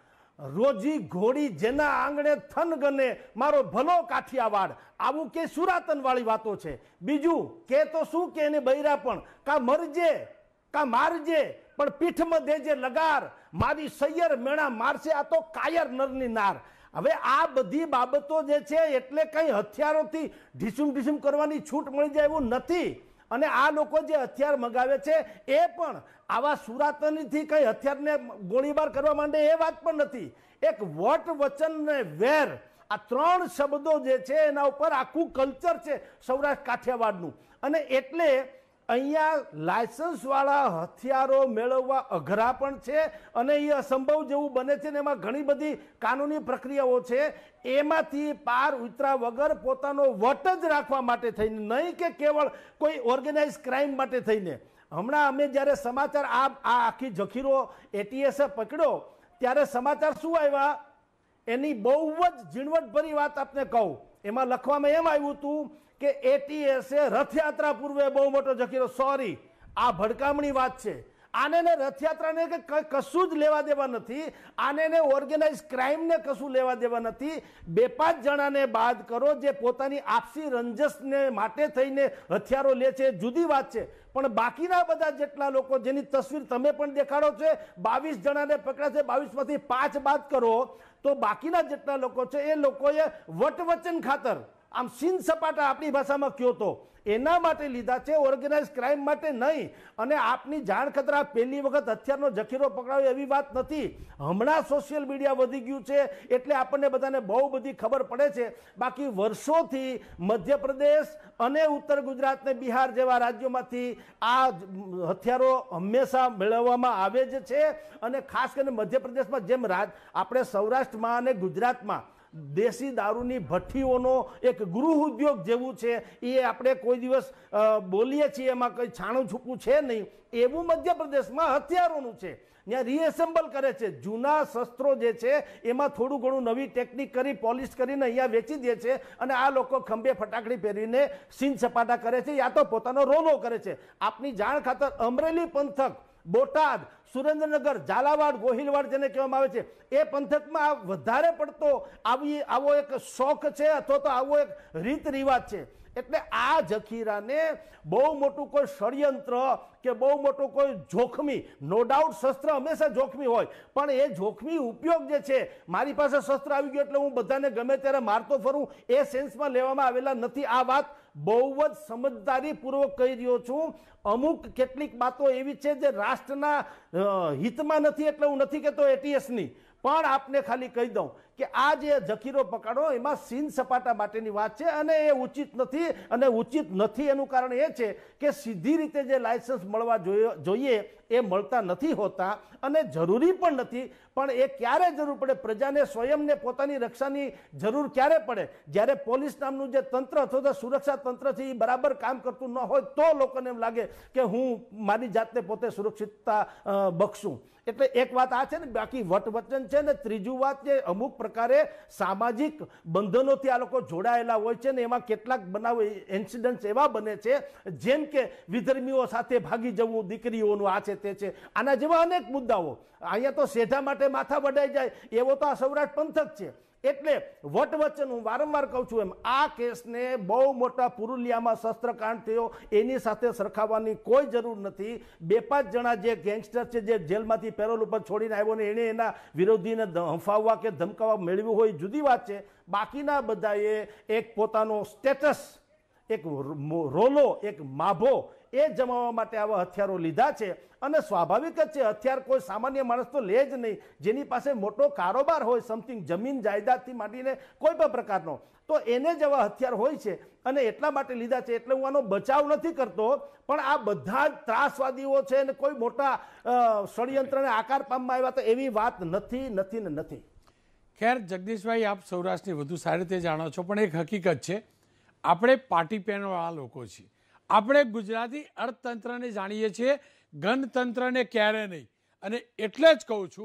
રોજી ઘોડી જેના આંગણે થન ગને મારો ભલો કાઠિયાવાડ, આવું કે સુરાતન વાળી વાતો છે. બીજું કે તો શું કે એને બૈરા પણ કા મરજે કા મારજે પણ પીઠમાં દેજે લગાર, મારી સૈયર મેણા મારશે આ તો કાયર નરની નાર. હવે આ બધી બાબતો જે છે એટલે કઈ હથિયારોથી ઢીસુમ ઢીસુમ કરવાની છૂટ મળી જાય એવું નથી. અને આ લોકો જે હથિયાર મગાવે છે એ પણ આવા સુરાતનીથી કઈ હથિયારને ગોળીબાર કરવા માંડે એ વાત પણ નથી. એક વટ વચન ને વેર આ ત્રણ શબ્દો જે છે એના ઉપર આખું કલ્ચર છે સૌરાષ્ટ્ર કાઠિયાવાડનું. અને એટલે અહીંયા લાયસન્સ વાળા હથિયારો મેળવવા અઘરા પણ છે અને એ અસંભવ જેવું બને છે ને એમાં ઘણી બધી કાનૂની પ્રક્રિયાઓ છે. એમાંથી પાર ઉતરા વગર પોતાનો વટ જ રાખવા માટે થઈને, નહીં કે કેવળ કોઈ ઓર્ગેનાઇઝ ક્રાઇમ માટે થઈને. હમણાં અમે જ્યારે સમાચાર આ આ આખી જખીરો એટીએસે પકડ્યો ત્યારે સમાચાર શું આવ્યા એની બહુ જ ઝીણવટભરી વાત આપને કહું. એમાં લખવામાં એમ આવ્યું હતું કે એટીએસે રથયાત્રા પૂર્વે બહુ મોટો જખીરો, સોરી આ ભડકામણી વાત છે. આને ને રથયાત્રાને કે કશું જ લેવા દેવા નથી, આને ને ઓર્ગેનાઇઝ ક્રાઇમને કશું લેવા દેવા નથી. બે પાંચ જણાને બાદ કરો જે પોતાની આપસી રંજસને માટે થઈને હથિયારો લે છે જુદી વાત છે, પણ બાકીના બધા જેટલા લોકો જેની તસવીર તમે પણ દેખાડો છો, બાવીસ જણાને પકડ્યા છે, બાવીસ માંથી પાંચ બાદ કરો તો બાકીના જેટલા લોકો છે એ લોકોએ વટવચન ખાતર આમ સીન સપાટા આપણી ભાષામાં કયો તો એના માટે લીધા છે, ઓર્ગેનાઇઝ ક્રાઇમ માટે નહીં. અને આપની જાણ ખતરા પહેલી વખત હથિયારનો જખીરો પકડાયો એવી વાત નથી. હમણાં સોશિયલ મીડિયા વધી ગયું છે એટલે આપણને બધાને બહુ બધી ખબર પડે છે. બાકી વર્ષોથી મધ્યપ્રદેશ અને ઉત્તર ગુજરાત ને બિહાર જેવા રાજ્યોમાંથી આ હથિયારો હંમેશા મેળવવામાં આવે જ છે. અને ખાસ કરીને મધ્યપ્રદેશમાં જેમ રાજ આપણે સૌરાષ્ટ્રમાં અને ગુજરાતમાં દેશી દારૂની ભઠ્ઠીઓનો એક ગૃહ ઉદ્યોગ જેવું છે એ આપણે કોઈ દિવસ બોલીએ છીએ એમાં કંઈ છાણું છૂપું છે નહીં, એવું મધ્યપ્રદેશમાં હથિયારોનું છે. ત્યાં રીએસેમ્બલ કરે છે, જૂના શસ્ત્રો જે છે એમાં થોડું ઘણું નવી ટેકનિક કરી પોલિશ કરીને અહીંયા વેચી દે છે અને આ લોકો ખંભે ફટાકડી પહેરીને સીન સપાટા કરે છે યા તો પોતાનો રોલો કરે છે. આપની જાણ ખાતર અમરેલી પંથક, બોટાદ, સુરેન્દ્રનગર, ઝાલાવાડ, ગોહિલવાડ જેને કહેવામાં આવે છે એ પંથકમાં વધારે પડતો આવી આવો એક શોખ છે અથવા તો આવો એક રીત રિવાજ છે. એટલે આ જખીરાને બહુ મોટું કોઈ ષડયંત્ર કે બહુ મોટો કોઈ જોખમી, નો ડાઉટ શસ્ત્ર હંમેશા જોખમી હોય, પણ એ જોખમી ઉપયોગ જે છે, મારી પાસે શસ્ત્ર આવી ગયું એટલે હું બધાને ગમે ત્યારે મારતો ફરું એ સેન્સમાં લેવામાં આવેલા નથી. આ વાત બહુ જ સમજદારીપૂર્વક કહી રહ્યો છું. અમુક કેટલીક બાતો એવી છે જે રાષ્ટ્રના હિતમાં નથી એટલે હું નથી કહેતો એટીએસની, પણ આપને ખાલી કહી દઉં કે આ જે જખીરો પકડો એમાં સીન સપાટા માટેની વાત છે અને એ ઉચિત નથી. અને ઉચિત નથી એનું કારણ એ છે કે સીધી રીતે જે લાયસન્સ મળવા જોઈએ એ મળતા નથી હોતા અને જરૂરી પણ નથી. પણ એ ક્યારે જરૂર પડે, પ્રજાને સ્વયંને પોતાની રક્ષાની જરૂર ક્યારે પડે, જ્યારે પોલીસ નામનું જે તંત્ર અથવા સુરક્ષા તંત્ર છે એ બરાબર કામ કરતું ન હોય તો લોકોને એમ લાગે કે હું મારી જાતને પોતે સુરક્ષિતતા બક્ષું. એટલે એક વાત આ છે ને, બાકી વટવચન છે ને. ત્રીજું વાત જે અમુક પ્રકારે સામાજિક બંધનોથી આ લોકો જોડાયેલા હોય છે ને એમાં કેટલાક બનાવ ઇન્સિડન્ટ્સ એવા બને છે જેમ કે વિધર્મીઓ સાથે ભાગી જવું, દીકરીઓનું આ છે તે છે, આના જેવા અનેક મુદ્દાઓ. અહીંયા તો સેઢા માટે માથા વડાઈ જાય એવો તો આ સૌરાષ્ટ્ર પંથક છે. એટલે વટવચન હું વારંવાર કહું છું એમ આ કેસને બહુ મોટા પુરુલિયામાં શસ્ત્રકાંડ થયો એની સાથે સરખાવવાની કોઈ જરૂર નથી. બે પાંચ જણા જે ગેંગસ્ટર છે જે જેલમાંથી પેરોલ ઉપર છોડીને આવ્યો ને એણે એના વિરોધીને હંફાવવા કે ધમકાવવા મેળવ્યું હોય જુદી વાત છે. બાકીના બધાએ એક પોતાનો સ્ટેટસ, એક રોલો, એક માભો એ જમાવવા માટે આવા હથિયારો લીધા છે. અને સ્વાભાવિક જ છે, હથિયાર કોઈ સામાન્ય માણસ તો લે જ નહીં. જેની પાસે મોટો કારોબાર હોય, સમથિંગ જમીન જાયદાદથી માંડીને કોઈ પણ પ્રકારનો, તો એને જ આવા હથિયાર હોય છે અને એટલા માટે લીધા છે. એટલે હું આનો બચાવ નથી કરતો, પણ આ બધા જ ત્રાસવાદીઓ છે અને કોઈ મોટા ષડયંત્રને આકાર પામવા આવ્યા તો એવી વાત નથી નથી ને નથી. ખેર જગદીશભાઈ, આપ સૌરાષ્ટ્રની વધુ સારી રીતે જાણો છો, પણ એક હકીકત છે, આપણે પાર્ટી પેનવાળા લોકો છીએ. આપણે ગુજરાતી અર્થતંત્રને જાણીએ છીએ, ગણતંત્રને ક્યારે નહીં. અને એટલે જ કહું છું,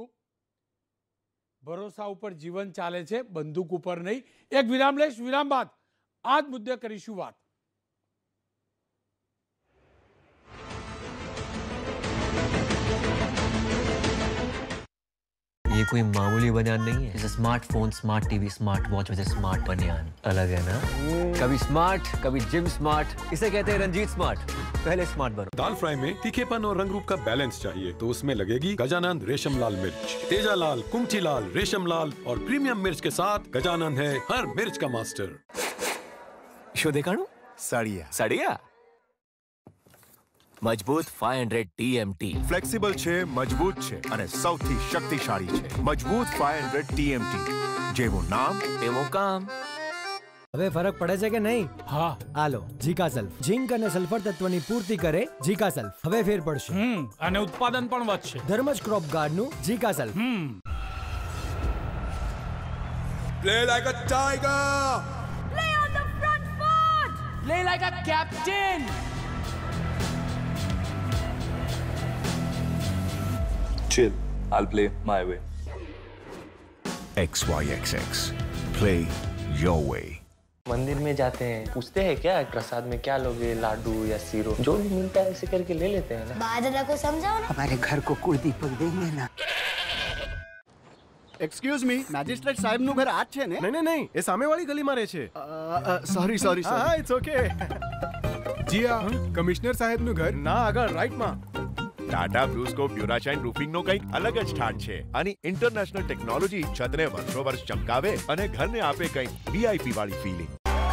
ભરોસા ઉપર જીવન ચાલે છે, બંદૂક ઉપર નહીં. એક વિરામ લઈશ, વિરામ બાદ આ જ મુદ્દે કરીશું વાત. ये कोई मामूली बनियान नहीं है। जैसे smartphone, smart TV, smart watch with smart बनियान, अलग है ना। कभी स्मार्ट, कभी जिम स्मार्ट, इसे कहते हैं रंजीत स्मार्ट। पहले स्मार्ट बनो। दाल फ्राई में तीखेपन और रंग रूप का बैलेंस चाहिए तो उसमें लगेगी गजानंद रेशम लाल मिर्च। तेजा लाल, कुमठी लाल, रेशम लाल और प्रीमियम मिर्च के साथ गजानंद है हर मिर्च का मास्टर। शो देखाणु સળિયા સળિયા મજબૂત પાંચ સો ટીએમટી ફ્લેક્સિબલ છે, મજબૂત છે અને સૌથી શક્તિશાળી છે। મજબૂત પાંચ સો ટીએમટી, જેવું નામ એવું કામ। હવે ફરક પડે છે કે નહીં? હા હાલો જીકા સલ્ફ ઝિંક અને સલ્ફર તત્વની પૂર્તિ કરે જીકા સલ્ફ। હવે ફેર પડશે હમ અને ઉત્પાદન પણ વધશે। ધર્મજ ક્રોપ ગાર્ડનું જીકા સલ્ફ। હમ play like a tiger, Play on the front foot. Play like a captain. Chill, I'll play my way. X Y X X, play your way. मंदिर में जाते हैं, पूछते हैं क्या प्रसाद में क्या लोगे, लाडू या सीरो, जो भी मिलता है ऐसे करके ले लेते हैं ना। बादला को समझाओ ना। हमारे घर को कुलदीपक देंगे ना। એક્સક્યુઝ મી, મેજિસ્ટ્રેટ સાહેબનું ઘર આ જ છે ને? નહીં નહીં નહીં, એ સામેવાળી ગલીમાં રહે છે। સોરી સોરી હા સોરી ઇટ્સ ઓકે। જી હા, કમિશનર સાહેબનું ઘર ના આગળ રાઈટમાં। ટાટા બ્રુસ્કો બ્યુરાશાઇન રૂફિંગનો કંઈક અલગ જ ઠાઠ છે। આની ઇન્ટરનેશનલ ટેકનોલોજી છતને વર્ષો વર્ષ ચમકાવે અને ઘરને આપે કંઈક વીઆઈપી વાળી ફીલિંગ।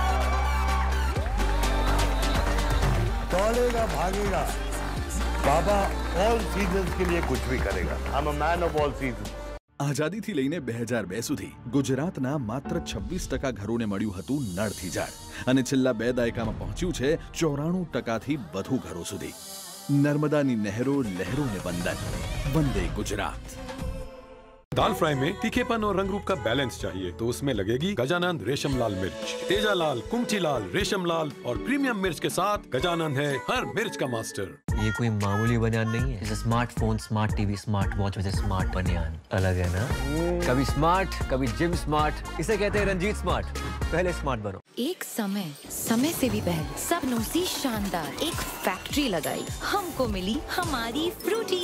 दौड़ेगा भागेगा, बाबा ऑल सीजन्स के लिए कुछ भी करेगा। I am a man of all season. આઝાદીથી લઈને બે હજાર બે સુધી ગુજરાતના માત્ર છવ્વીસ ટકા ઘરોને મળ્યું હતું નળથી ઝાડ અને છેલ્લા બે દાયકામાં પહોંચ્યું છે ચોરાણું ટકાથી વધુ ઘરો સુધી। નર્મદાની નહેરો લહેરોને વંદન, વંદે ગુજરાત। दाल फ्राई में तीखेपन और रंग रूप का बैलेंस चाहिए तो उसमें लगेगी गजानंद रेशम लाल मिर्च। तेजा लाल, कुमठी लाल, रेशम लाल और प्रीमियम मिर्च के साथ गजानंद है हर मिर्च का मास्टर। ये कोई मामूली बनियान नहीं है। जैसे smartphone, smart TV, smart watch with smart बनियान, अलग है ना। कभी स्मार्ट, कभी जिम स्मार्ट, इसे कहते हैं रंजीत स्मार्ट। पहले स्मार्ट बनो। एक समय समय से भी पहले सपनों सी शानदार एक फैक्ट्री लगाई, हमको मिली हमारी Frooti.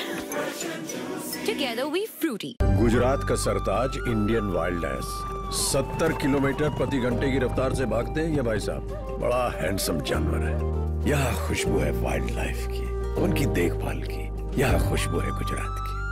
Together we Frooti. Gujarat का सरताज इंडियन वाइल्ड एस सत्तर किलोमीटर प्रति घंटे की रफ्तार से भागते हैं ये भाई साहब। बड़ा हैंडसम जानवर है। यहाँ खुशबू है वाइल्ड लाइफ की, उनकी देखभाल की। यहाँ खुशबू है गुजरात की।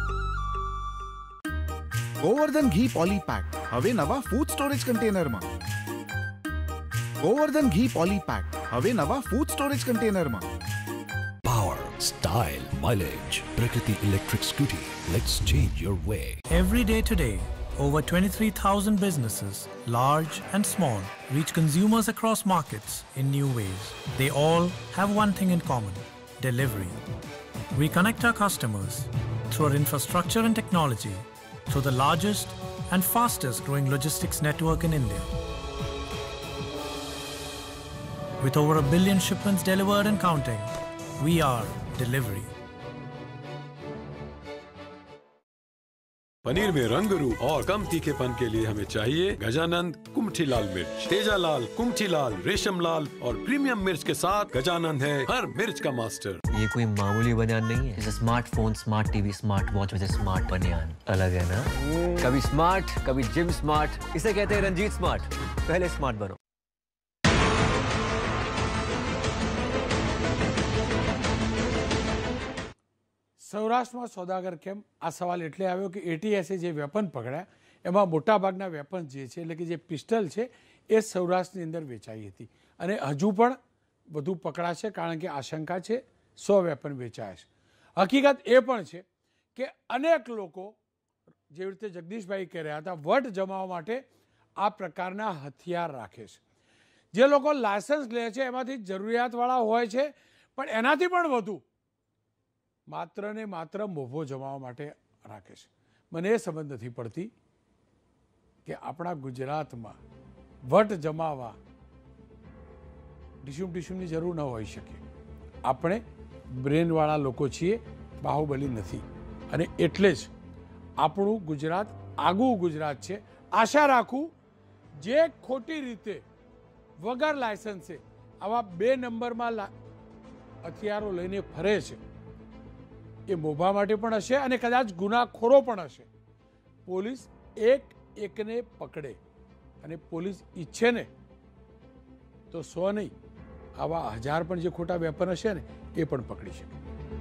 गोवर्धन घी पॉलीपैक હવે નવા ફૂડ સ્ટોરેજ કન્ટેનરમાં। ગોવર્ધન ઘી પોલીપેક હવે નવા ફૂડ સ્ટોરેજ કન્ટેનરમાં। Power, style, mileage. Prakriti Electric Scooty. Let's change your way. Every day today, over twenty-three thousand businesses, large and small, reach consumers across markets in new ways. They all have one thing in common: delivery. We connect our customers through our infrastructure and technology, through the largest and fastest growing logistics network in India. With over a billion shipments delivered and counting, we are delivery. Paneer में रंग रूप और कम तीखेपन के लिए हमें चाहिए गजानंद कुमठी लाल मिर्च। तेजा लाल, कुमठी लाल, रेशम लाल और प्रीमियम मिर्च के साथ गजानंद है हर मिर्च का मास्टर। ये कोई मामूली बनियान नहीं है। जैसे smartphone, smart TV, smart watch with smart बनियान, अलग है ना। कभी स्मार्ट, कभी जिम स्मार्ट, इसे कहते हैं रंजीत स्मार्ट। पहले स्मार्ट बनो। સૌરાષ્ટ્રમાં સોદાગર કેમ આ સવાલ એટલે આવ્યો કે એટીએસે જે વેપન પકડ્યા એમાં મોટાભાગના વેપન જે છે એટલે કે જે પિસ્ટલ છે એ સૌરાષ્ટ્રની અંદર વેચાઈ હતી અને હજુ પણ વધુ પકડાશે કારણ કે આશંકા છે સો વેપન વેચાયા છે। હકીકત એ પણ છે કે અનેક લોકો જેવી રીતે જગદીશભાઈ કહી રહ્યા હતા વટ જમાવવા માટે આ પ્રકારના હથિયાર રાખે છે। જે લોકો લાયસન્સ લે છે એમાંથી જરૂરિયાતવાળા હોય છે પણ એનાથી પણ વધુ માત્ર ને માત્ર મોભો જમાવવા માટે રાખે છે। મને એ સમજ નથી પડતી કે આપણા ગુજરાતમાં વટ જમાવવા ડીશુમ ડીશુમની જરૂર ન હોઈ શકે। આપણે બ્રેનવાળા લોકો છીએ, બાહુબલી નથી અને એટલે જ આપણું ગુજરાત આગવું ગુજરાત છે। આશા રાખું જે ખોટી રીતે વગર લાયસન્સે આવા બે નંબરમાં હથિયારો લઈને ફરે છે એ મોભા માટે પણ હશે અને કદાચ ગુનાખોરો પણ હશે પોલીસ એક એકને પકડે અને પોલીસ ઈચ્છે ને તો સો નહીં, આવા હજાર પણ જે ખોટા વેપન હશે ને એ પણ પકડી શકે.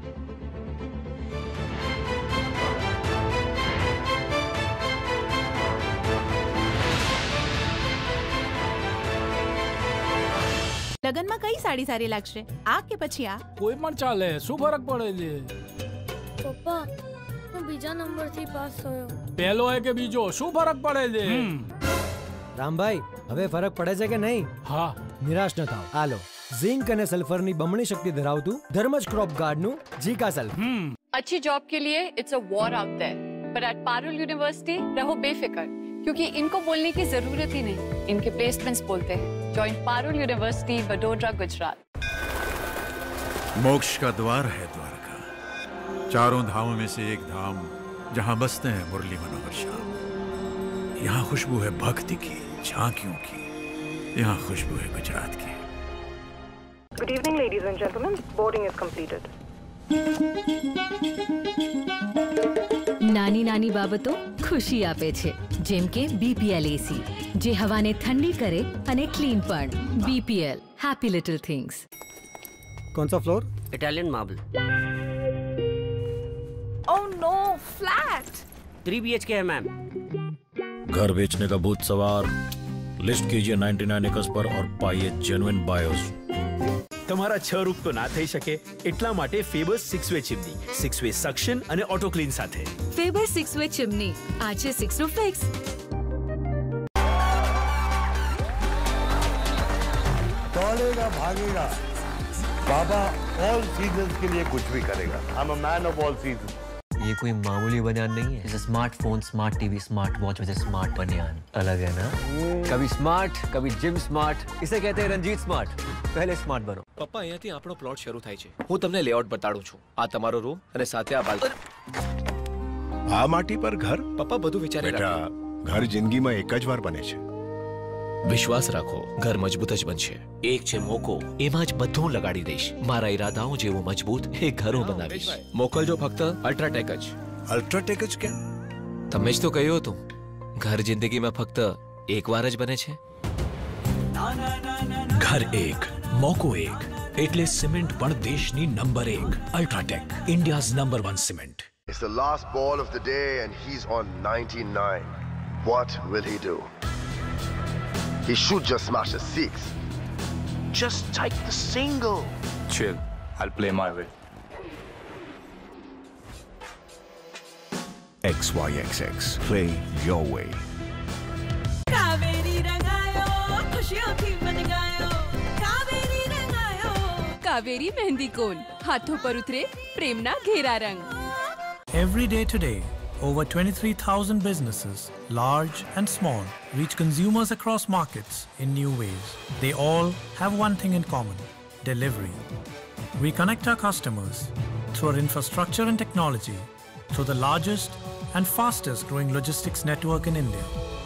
લગનમાં કઈ સાડી સારી લાગશે, આ કે પછી આ? કોઈ પણ ચાલે, શું ફરક પડે છે? પપ્પા, હું બીજા નંબરથી પાસ થયો. પહેલો હોય કે બીજો, શું ફરક પડે છે? રામભાઈ, હવે ફરક પડે છે કે નહીં? હા. નિરાશ ન થાઓ. આ લો, ઝિંક અને સલ્ફરની બમણી શક્તિ ધરાવતું ધર્મજ ક્રોપ ગાર્ડનું જીકા સલ્ફ. अच्छी जॉब के लिए it's a war out there, but at Parul University रहो बेफिक्र, क्योंकि इनको बोलने की जरूरत ही नहीं, इनके प्लेसमेंट्स बोलते हैं. Join Parul University, Vadodara, Gujarat. मोक्ष का द्वार है द्वारका, चारों धामों में से एक धाम जहां बसते हैं मुरली मनोहर श्याम. यहाँ खुशबू है भक्ति की, झांकियों की, यहाँ खुशबू है गुजरात की. Good evening, ladies and gentlemen. Boarding is completed. નાની નાની બાબતો ખુશી આપે છે, જેમ કે બીપીએલ એસી, જે હવાને ઠંડી કરે અને ક્લીન પણ. BPL, happy little things. कौन सा floor? Italian marble. Oh no, flat. Three B H K है मैम. घर बेचने का भूत सवार, लिस्ट कीजिए निन्यानवे एकर्स पर और पाइए जेन्युइन बायोस. તમારા છ રૂપ તો ના થઈ શકે, એટલા માટે Faber six way chimney, six way suction અને ઓટો ક્લીન સાથે. ફેબર સિક્સ વે ચિમની, આજે સિક્સ નું ફિક્સ. दौड़ेगा भागेगा, बाबा ऑल सीजन्स के लिए कुछ भी करेगा. I am a man of all seasons. ये कोई मामूली बनियान नहीं है. जैसे smartphone, smart TV, smart watch with smart बनियान. अलग है ना? कभी स्मार्ट, कभी जिम स्मार्ट. इसे कहते हैं रंजीत स्मार्ट. पहले स्मार्ट बनो. પપ્પા, અહીંયાથી આપણો પ્લોટ શરૂ થાય છે. હું તમને લેઆઉટ બતાડું છું. આ તમારો રૂમ અને સાથે આ બાલ્કની. આ માટી પર ઘર? પપ્પા, બધું વિચારી બેટા, ઘર જિંદગીમાં એક જ વાર બને છે. વિશ્વાસ રાખો, ઘર મજબૂત જ બનશે. એક છે મોકો, એમાં જ બધું લગાડી દઈશ. મારા ઈરાદાઓ જેવું મજબૂત એ ઘરો બનાવીશ. મોકલજો ફક્ત અલ્ટ્રાટેક જ. અલ્ટ્રાટેક જ કેમ? તમે જ તો કહ્યું હતું, ઘર જિંદગીમાં ફક્ત એક વાર જ બને છે. ઘર એક, મોકો એક, એટલે સિમેન્ટ પણ દેશની નંબર એક. UltraTech, India's number one cement. It's the last ball of the day and he's on ninety-nine. What will he do? He should just smash a six. Just take the single. Chill, I'll play my way. X Y X X. Play your way. Kaveri રંગાયો, ખુશીઓથી મન ગાયો. કાવેરી રંગાયો. કાવેરી મહેંદી કોન, હાથો પર ઉતરે પ્રેમના ઘેરા રંગ. Every day today, over twenty-three thousand businesses, large and small, reach consumers across markets in new ways. They all have one thing in common: delivery. We connect our customers through our infrastructure and technology, through the largest and fastest growing logistics network in India.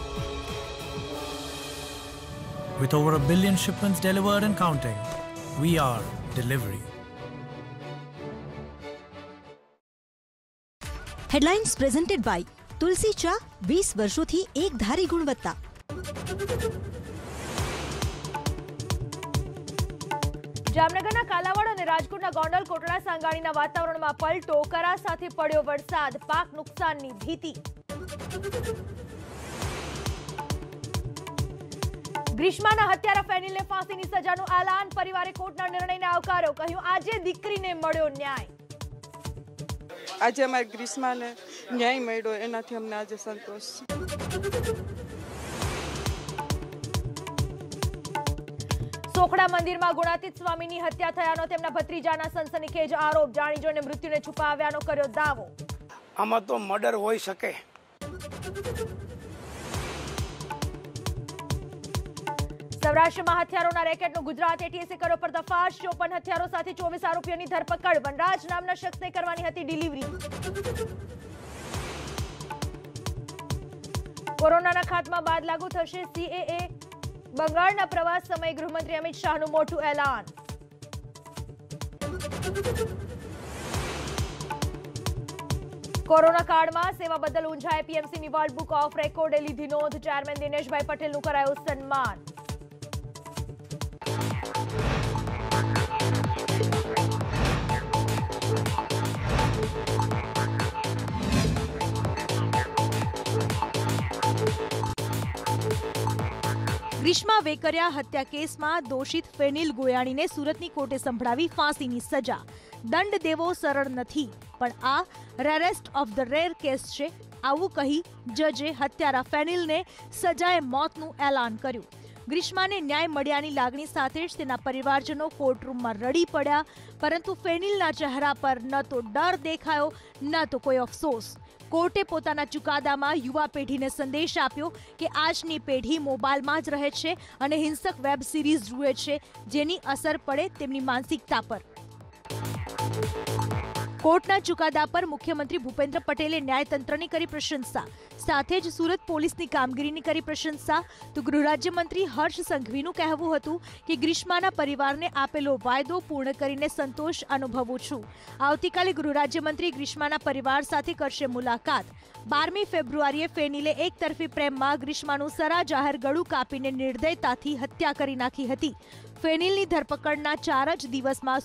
With over a billion shipments delivered and counting, we are Delivery. Headlines presented by Tulsi चा, વીસ વર્ષોથી એક ધારી ગુણવત્તા. જામનગરના કાલાવાડ અને રાજકોટના ગોંડલ કોટડા સાંગાણીના વાતાવરણમાં પલટો, કરા સાથે પડ્યો વરસાદ, પાક નુકસાનની ભીતિ. ગ્રીષ્માના હત્યારા ફેનિલને ફાંસીની સજાનું એલાન, પરિવારે કોર્ટના નિર્ણયને આવકાર્યો, કહ્યું આજે દીકરીને મળ્યો ન્યાય. આજે અમારી ગ્રીષ્માને ન્યાય મળ્યો, એનાથી અમને આજે સંતોષ. સોખડા મંદિરમાં ગુણાતીત સ્વામીની હત્યા થયાનો તેમના ભત્રીજાના સનસનીખેજ આરોપ, જાણી જોઈને મૃત્યુને છુપાવ્યાનો કર્યો દાવો. આમાં તો મર્ડર હોઈ શકે. સૌરાષ્ટ્રમાં હથિયારોના રેકેટનો ગુજરાત એટીએસે કર્યો પર્દાફાશ, ચોપન હથિયારો સાથે ચોવીસ આરોપીઓની ધરપકડ, વનરાજ નામના શખ્સને કરવાની હતી ડિલિવરી. કોરોનાના ખાત્મા બાદ લાગુ થશે સીએએ, બંગાળના પ્રવાસ સમયે ગૃહમંત્રી અમિત શાહનું મોટું એલાન. કોરોના કાળમાં સેવા બદલ ઊંઝા પીએમસીની વર્લ્ડ બુક ઓફ રેકોર્ડે લીધી નોંધ. ચેરમેન દિનેશભાઈ પટેલનું કરાયું સન્માન. ગ્રીષ્મા વેકરિયા હત્યા કેસમાં દોષિત ફેનિલ ગોયાણીને સુરતની કોર્ટે સંભળાવી ફાંસીની સજા. દંડ દેવો સરળ નથી, પણ આ rarest of the rare case છે, આવું કહી જજે હત્યારા ફેનિલને સજાએ મોતનું એલાન કર્યું. ગ્રીષ્માને ન્યાય મળ્યાની લાગણી સાથે જ તેના પરિવારજનો કોર્ટરૂમમાં રડી પડ્યા, પરંતુ ફેનિલના ચહેરા પર ન તો ડર દેખાયો, ન તો કોઈ અફસોસ. કોર્ટે પોતાના ચુકાદામાં યુવા પેઢીને સંદેશ આપ્યો કે આજની પેઢી મોબાઈલમાં જ રહે છે અને હિંસક વેબ સિરીઝ જુએ છે, જેની અસર પડે તેમની માનસિકતા પર. કોર્ટના ચુકાદા પર મુખ્યમંત્રી ભૂપેન્દ્ર પટેલે ન્યાયતંત્રની કરી પ્રશંસા. સાથે જ સુરત પોલીસની કામગીરીની કરી પ્રશંસા. તો ગૃહરાજ્યમંત્રી હર્ષ સંઘવીનું કહેવું હતું કે ગ્રીષ્માના પરિવારને આપેલો વાયદો પૂર્ણ કરીને સંતોષ અનુભવું છું. આવતીકાલે ગૃહરાજ્યમંત્રી ગ્રીષ્માના પરિવાર સાથે કરશે મુલાકાત. બારમી ફેબ્રુઆરીએ ફેનિલે એક તરફી પ્રેમમાં ગ્રીષ્માનું સરા જાહેર ગળું કાપીને નિર્દયતાથી હત્યા કરી નાખી હતી. ફેનિલની ધરપકડના ચાર જ દિવસમાં